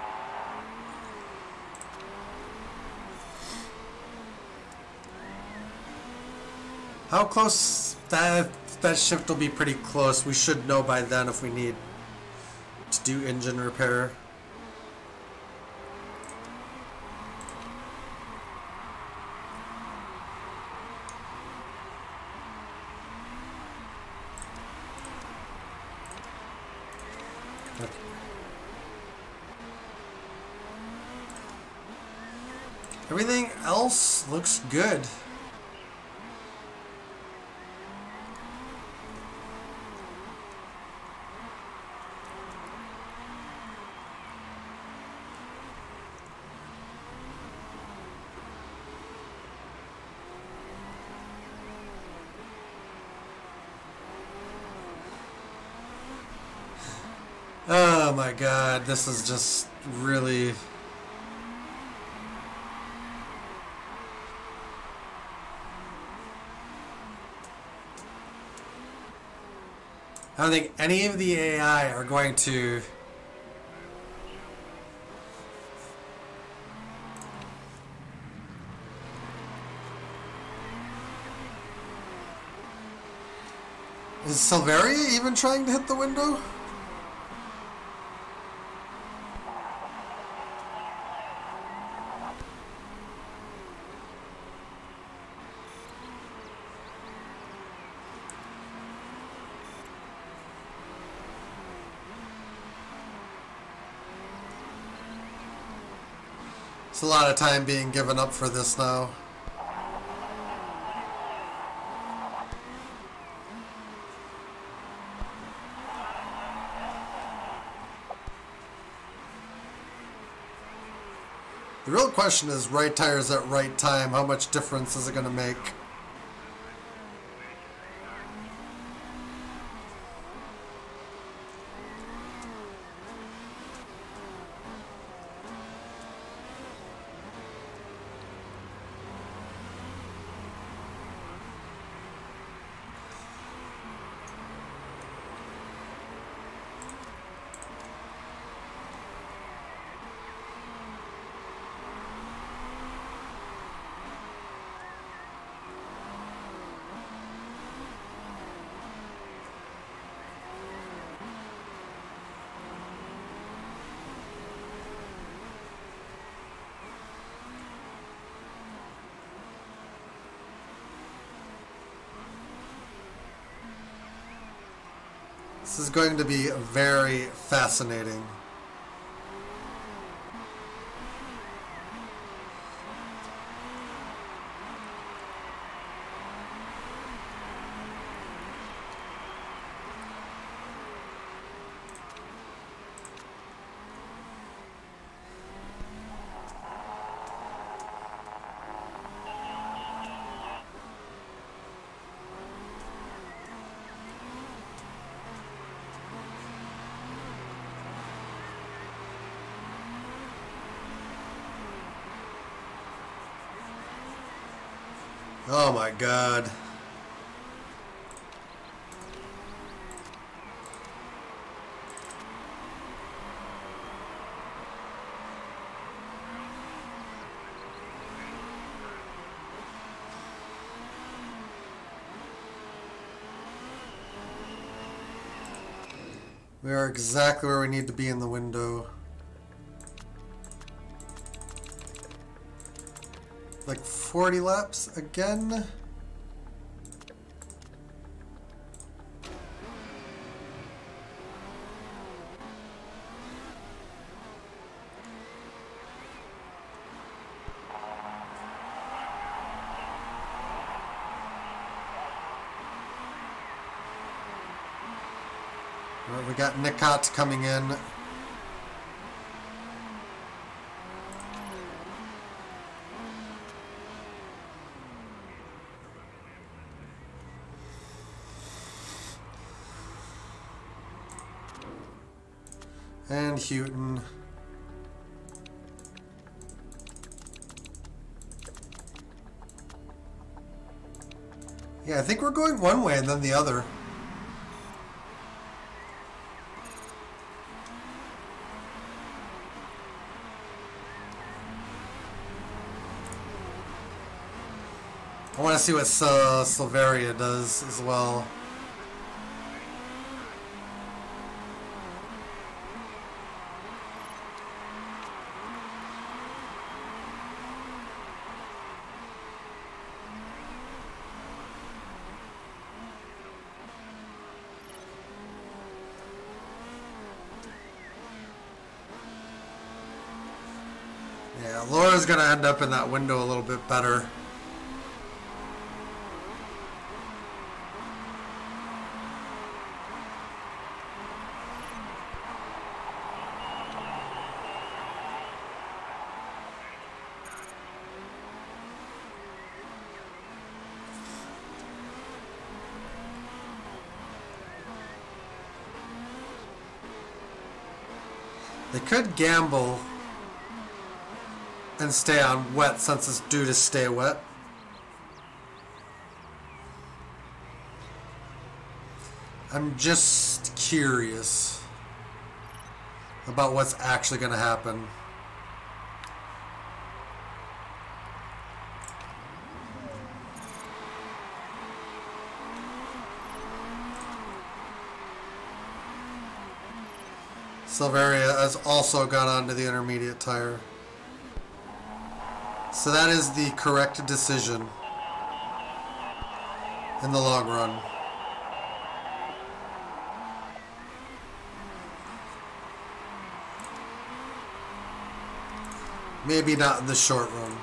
How close? That shift will be pretty close. We should know by then if we need to do engine repair. Okay. Everything else looks good. Oh my god, this is just really... I don't think any of the AI are going to... Is Silveria even trying to hit the window? It's a lot of time being given up for this now. The real question is right tires at right time. How much difference is it going to make? This is going to be very fascinating. Oh my god. We are exactly where we need to be in the window. Like 40 laps again? Well, we got Nicot coming in. And Houghton. Yeah, I think we're going one way and then the other. I want to see what Silveria does as well. Yeah, Laura's going to end up in that window a little bit better. They could gamble and stay on wet since it's due to stay wet. I'm just curious about what's actually going to happen. Silveria has also gone on to the intermediate tire. So that is the correct decision in the long run. Maybe not in the short run.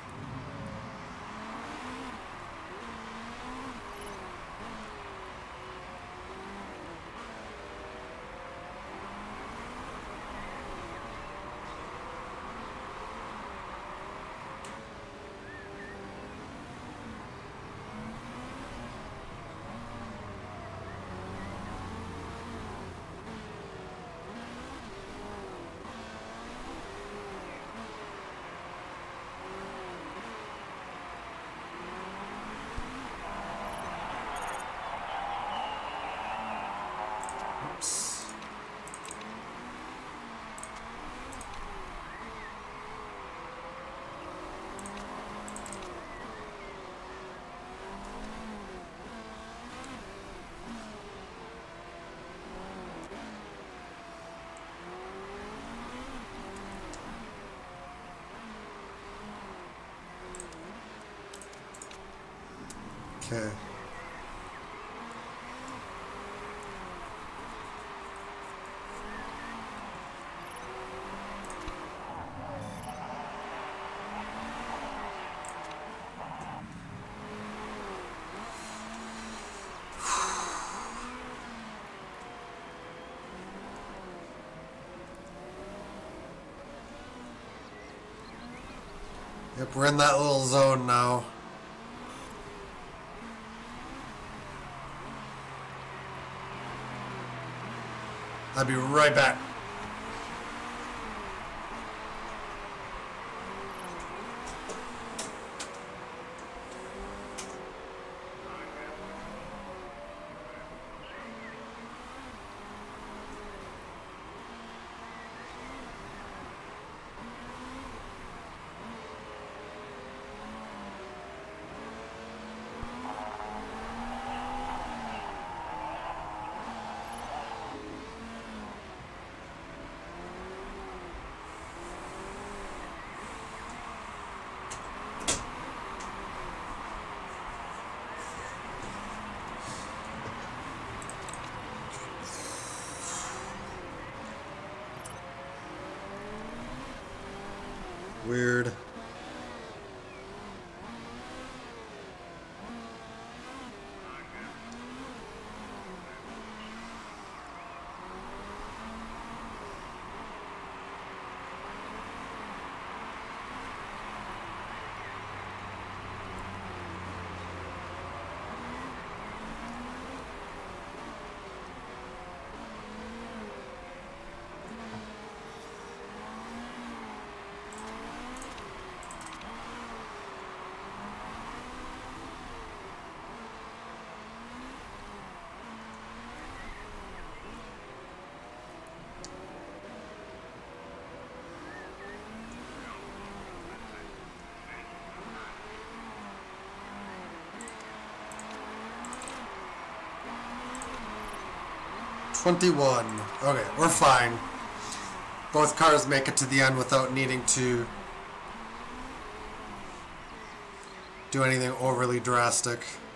Okay. Yep, we're in that little zone now. I'll be right back. Weird. 21. Okay, we're fine. Both cars make it to the end without needing to do anything overly drastic.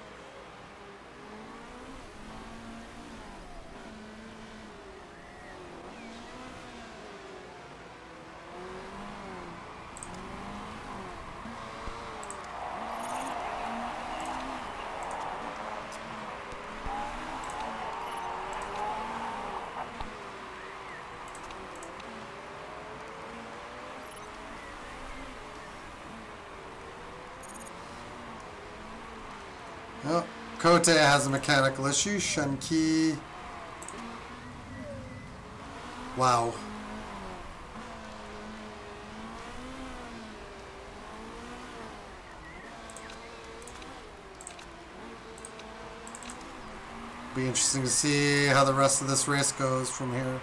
Oh, Kote has a mechanical issue. Shenki. Wow. Be interesting to see how the rest of this race goes from here.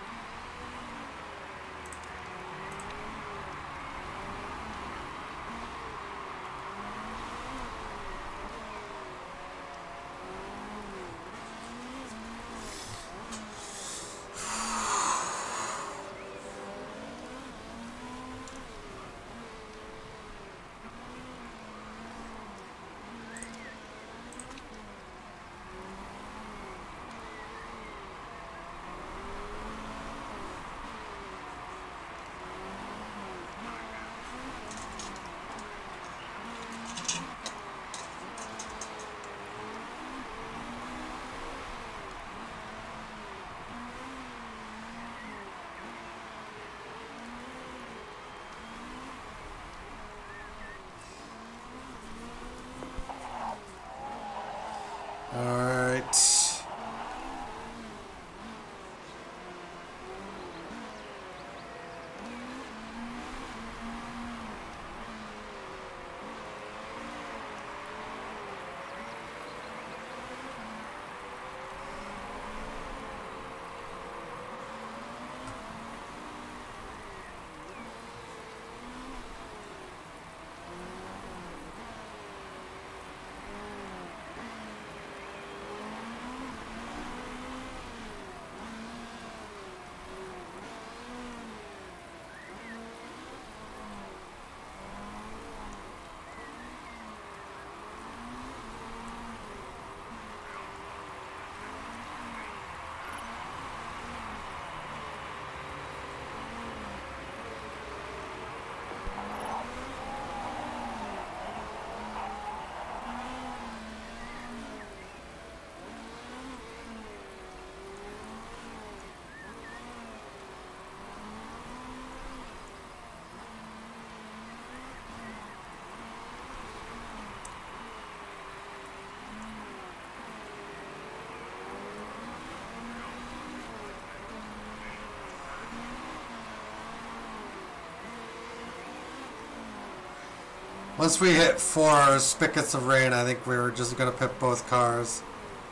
Alright. Once we hit 4 spigots of rain, I think we were just going to pit both cars.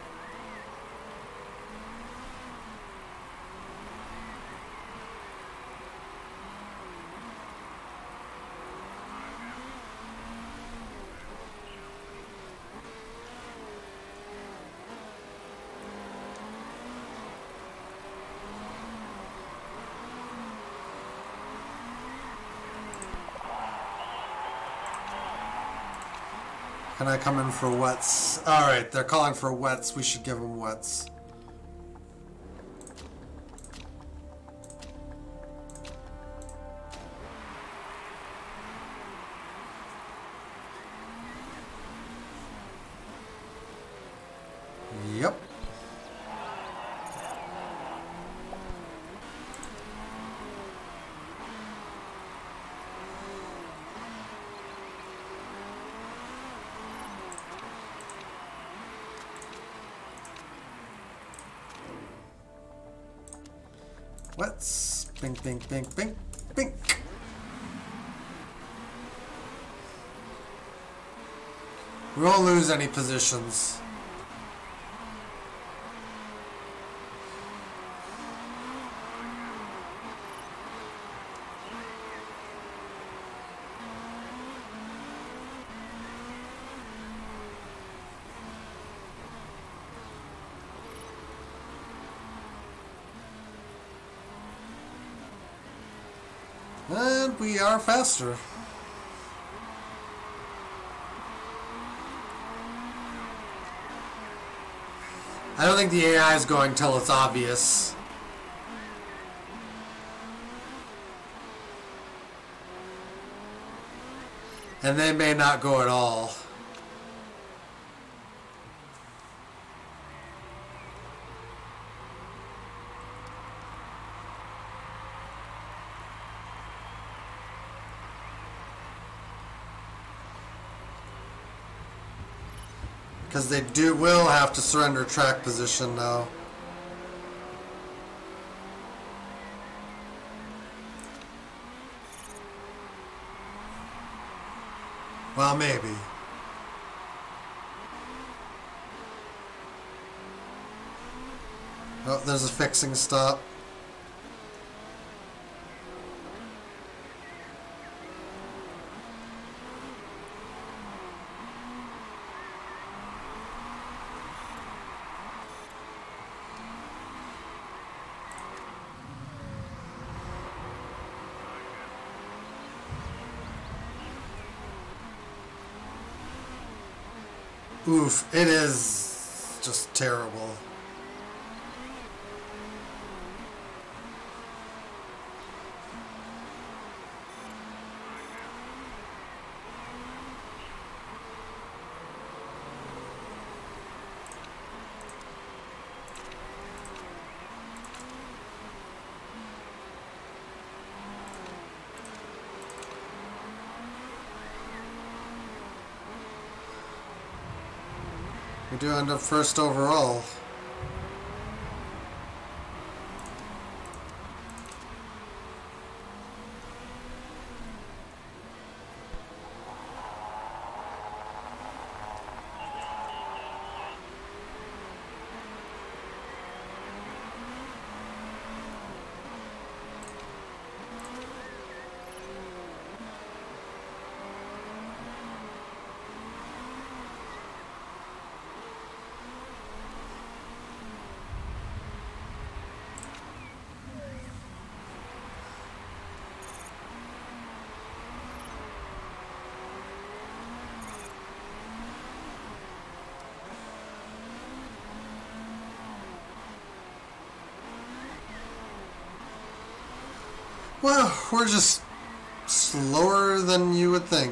Can I come in for wets? Alright, they're calling for wets. We should give them wets. Yep. Wets. Bink, bink, bink, bink, bink. We won't lose any positions. And we are faster. I don't think the AI is going till it's obvious. And they may not go at all. Because they will have to surrender track position now. Well, maybe. Oh, there's a fixing stop. Oof, it is just terrible. We do end up first overall. Well, we're just slower than you would think.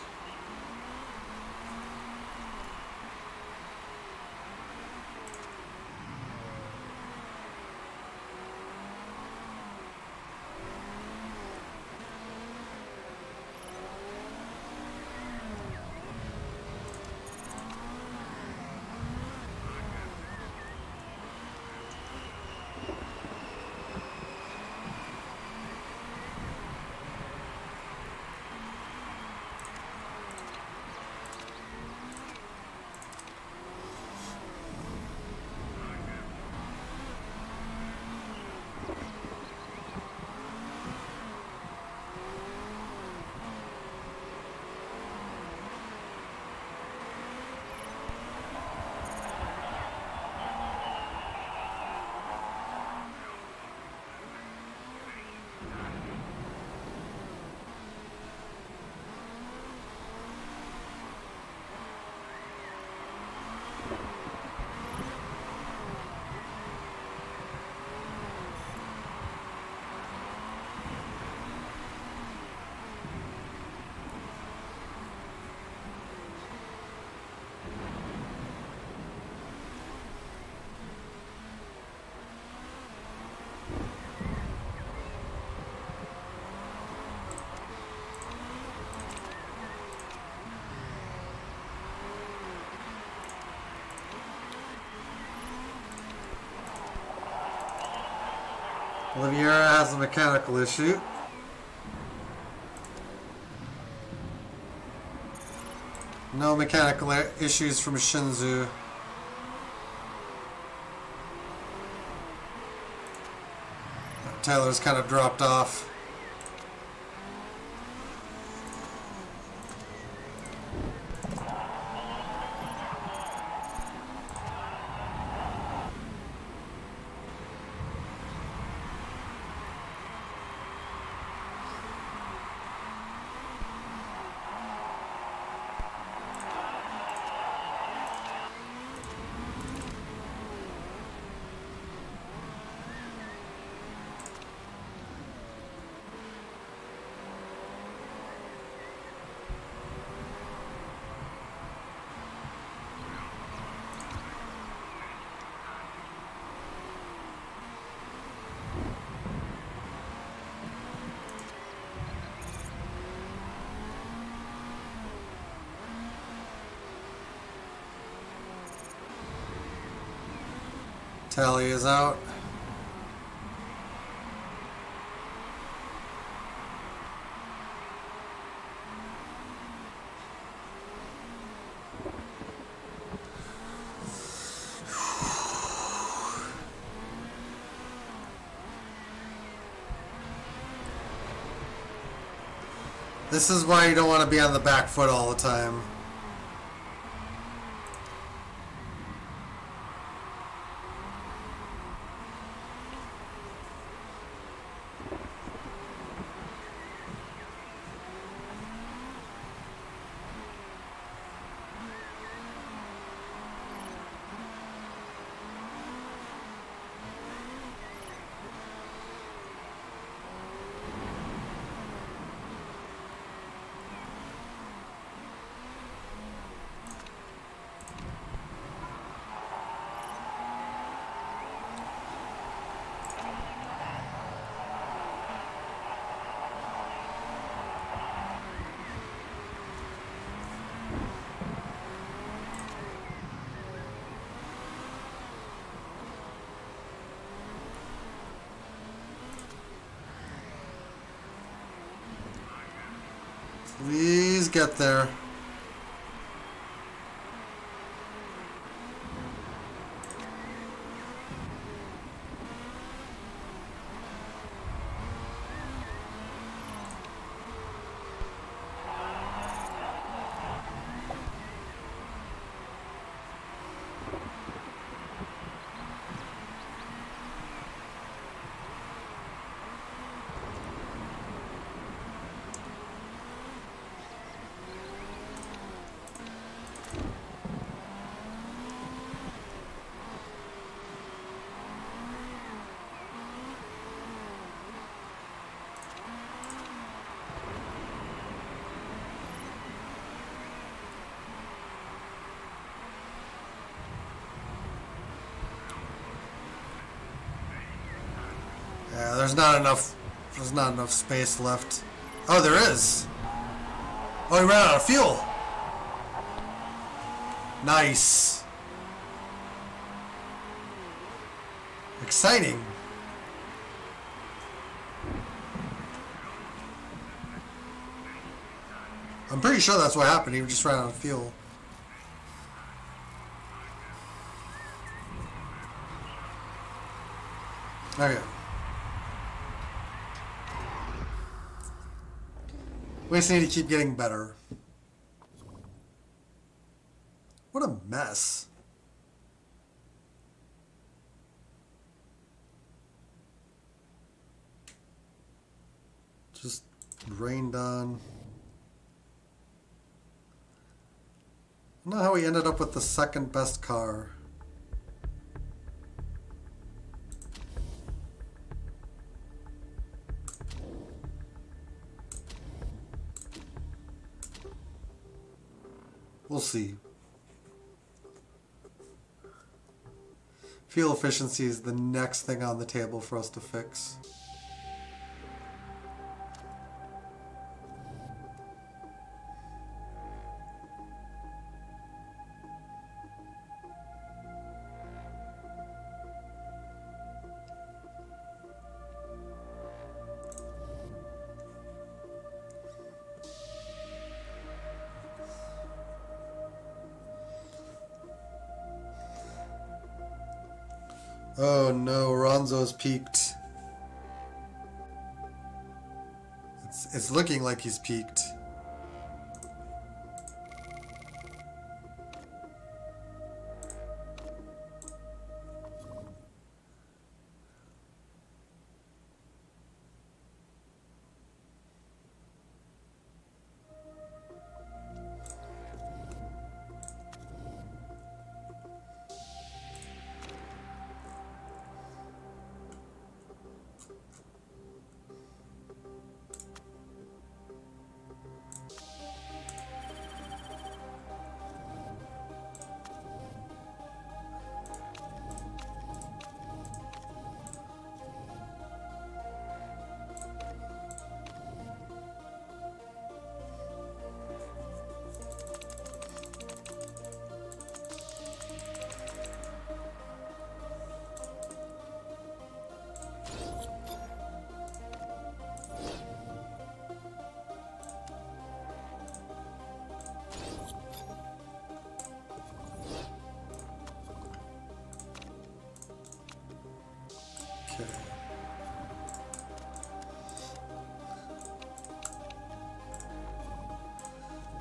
Oliveira has a mechanical issue. No mechanical issues from Shinzu. Taylor's kind of dropped off. Tally is out. This is why you don't want to be on the back foot all the time. Please get there. Yeah, there's not enough space left. Oh, there is. Oh, he ran out of fuel. Nice. Exciting. I'm pretty sure that's what happened. He just ran out of fuel. Okay. We just need to keep getting better. What a mess. Just rained on. I don't know how we ended up with the second best car. We'll see. Fuel efficiency is the next thing on the table for us to fix. Oh no, Ronzo's peaked. It's looking like he's peaked.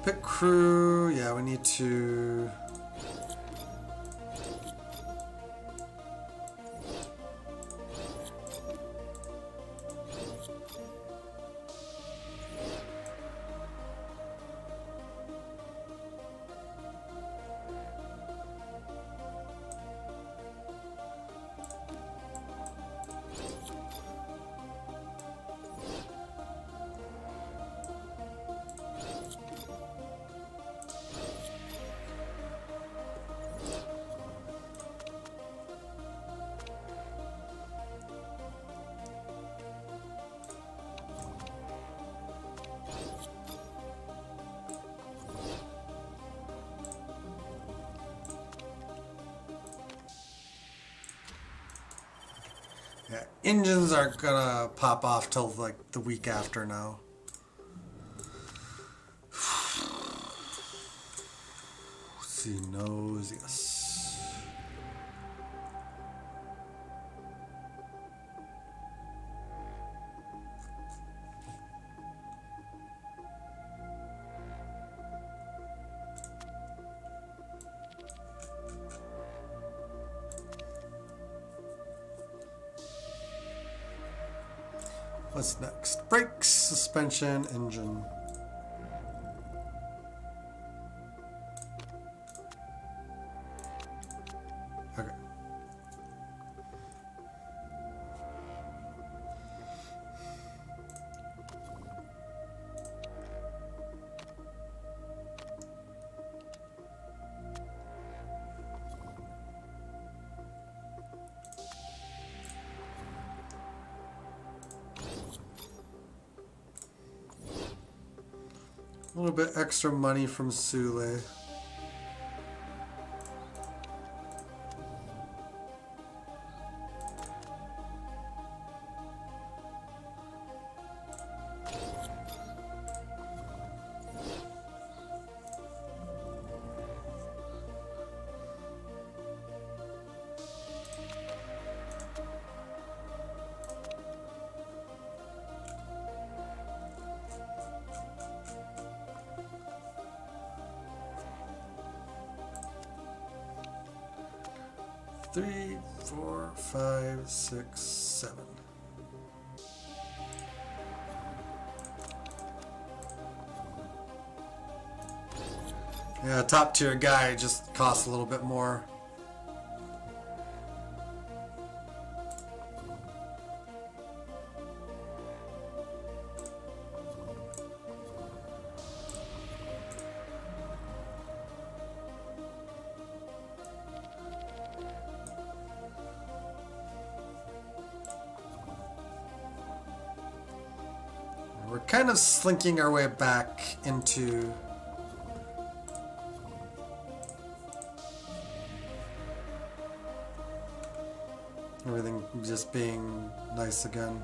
Pit crew, yeah, we need to... Yeah, engines aren't gonna pop off till like the week after now. See, nose, yes. What's next? Brakes, suspension, engine. Okay. A little bit extra money from Sule. Three, 4, 5, 6, 7. Yeah, top tier guy just costs a little bit more. We're kind of slinking our way back into everything just being nice again.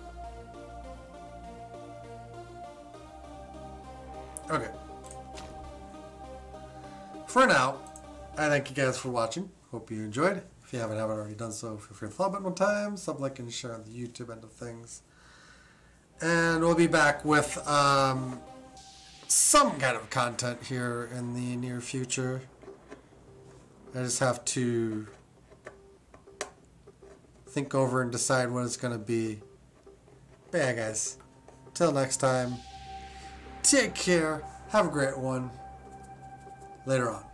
Okay. For now, I thank you guys for watching. Hope you enjoyed. If you haven't already done so, feel free to follow button one time, sub, like, and share on the YouTube end of things. And we'll be back with some kind of content here in the near future. I just have to think over and decide what it's going to be. But yeah, guys, till next time, take care, have a great one, later on.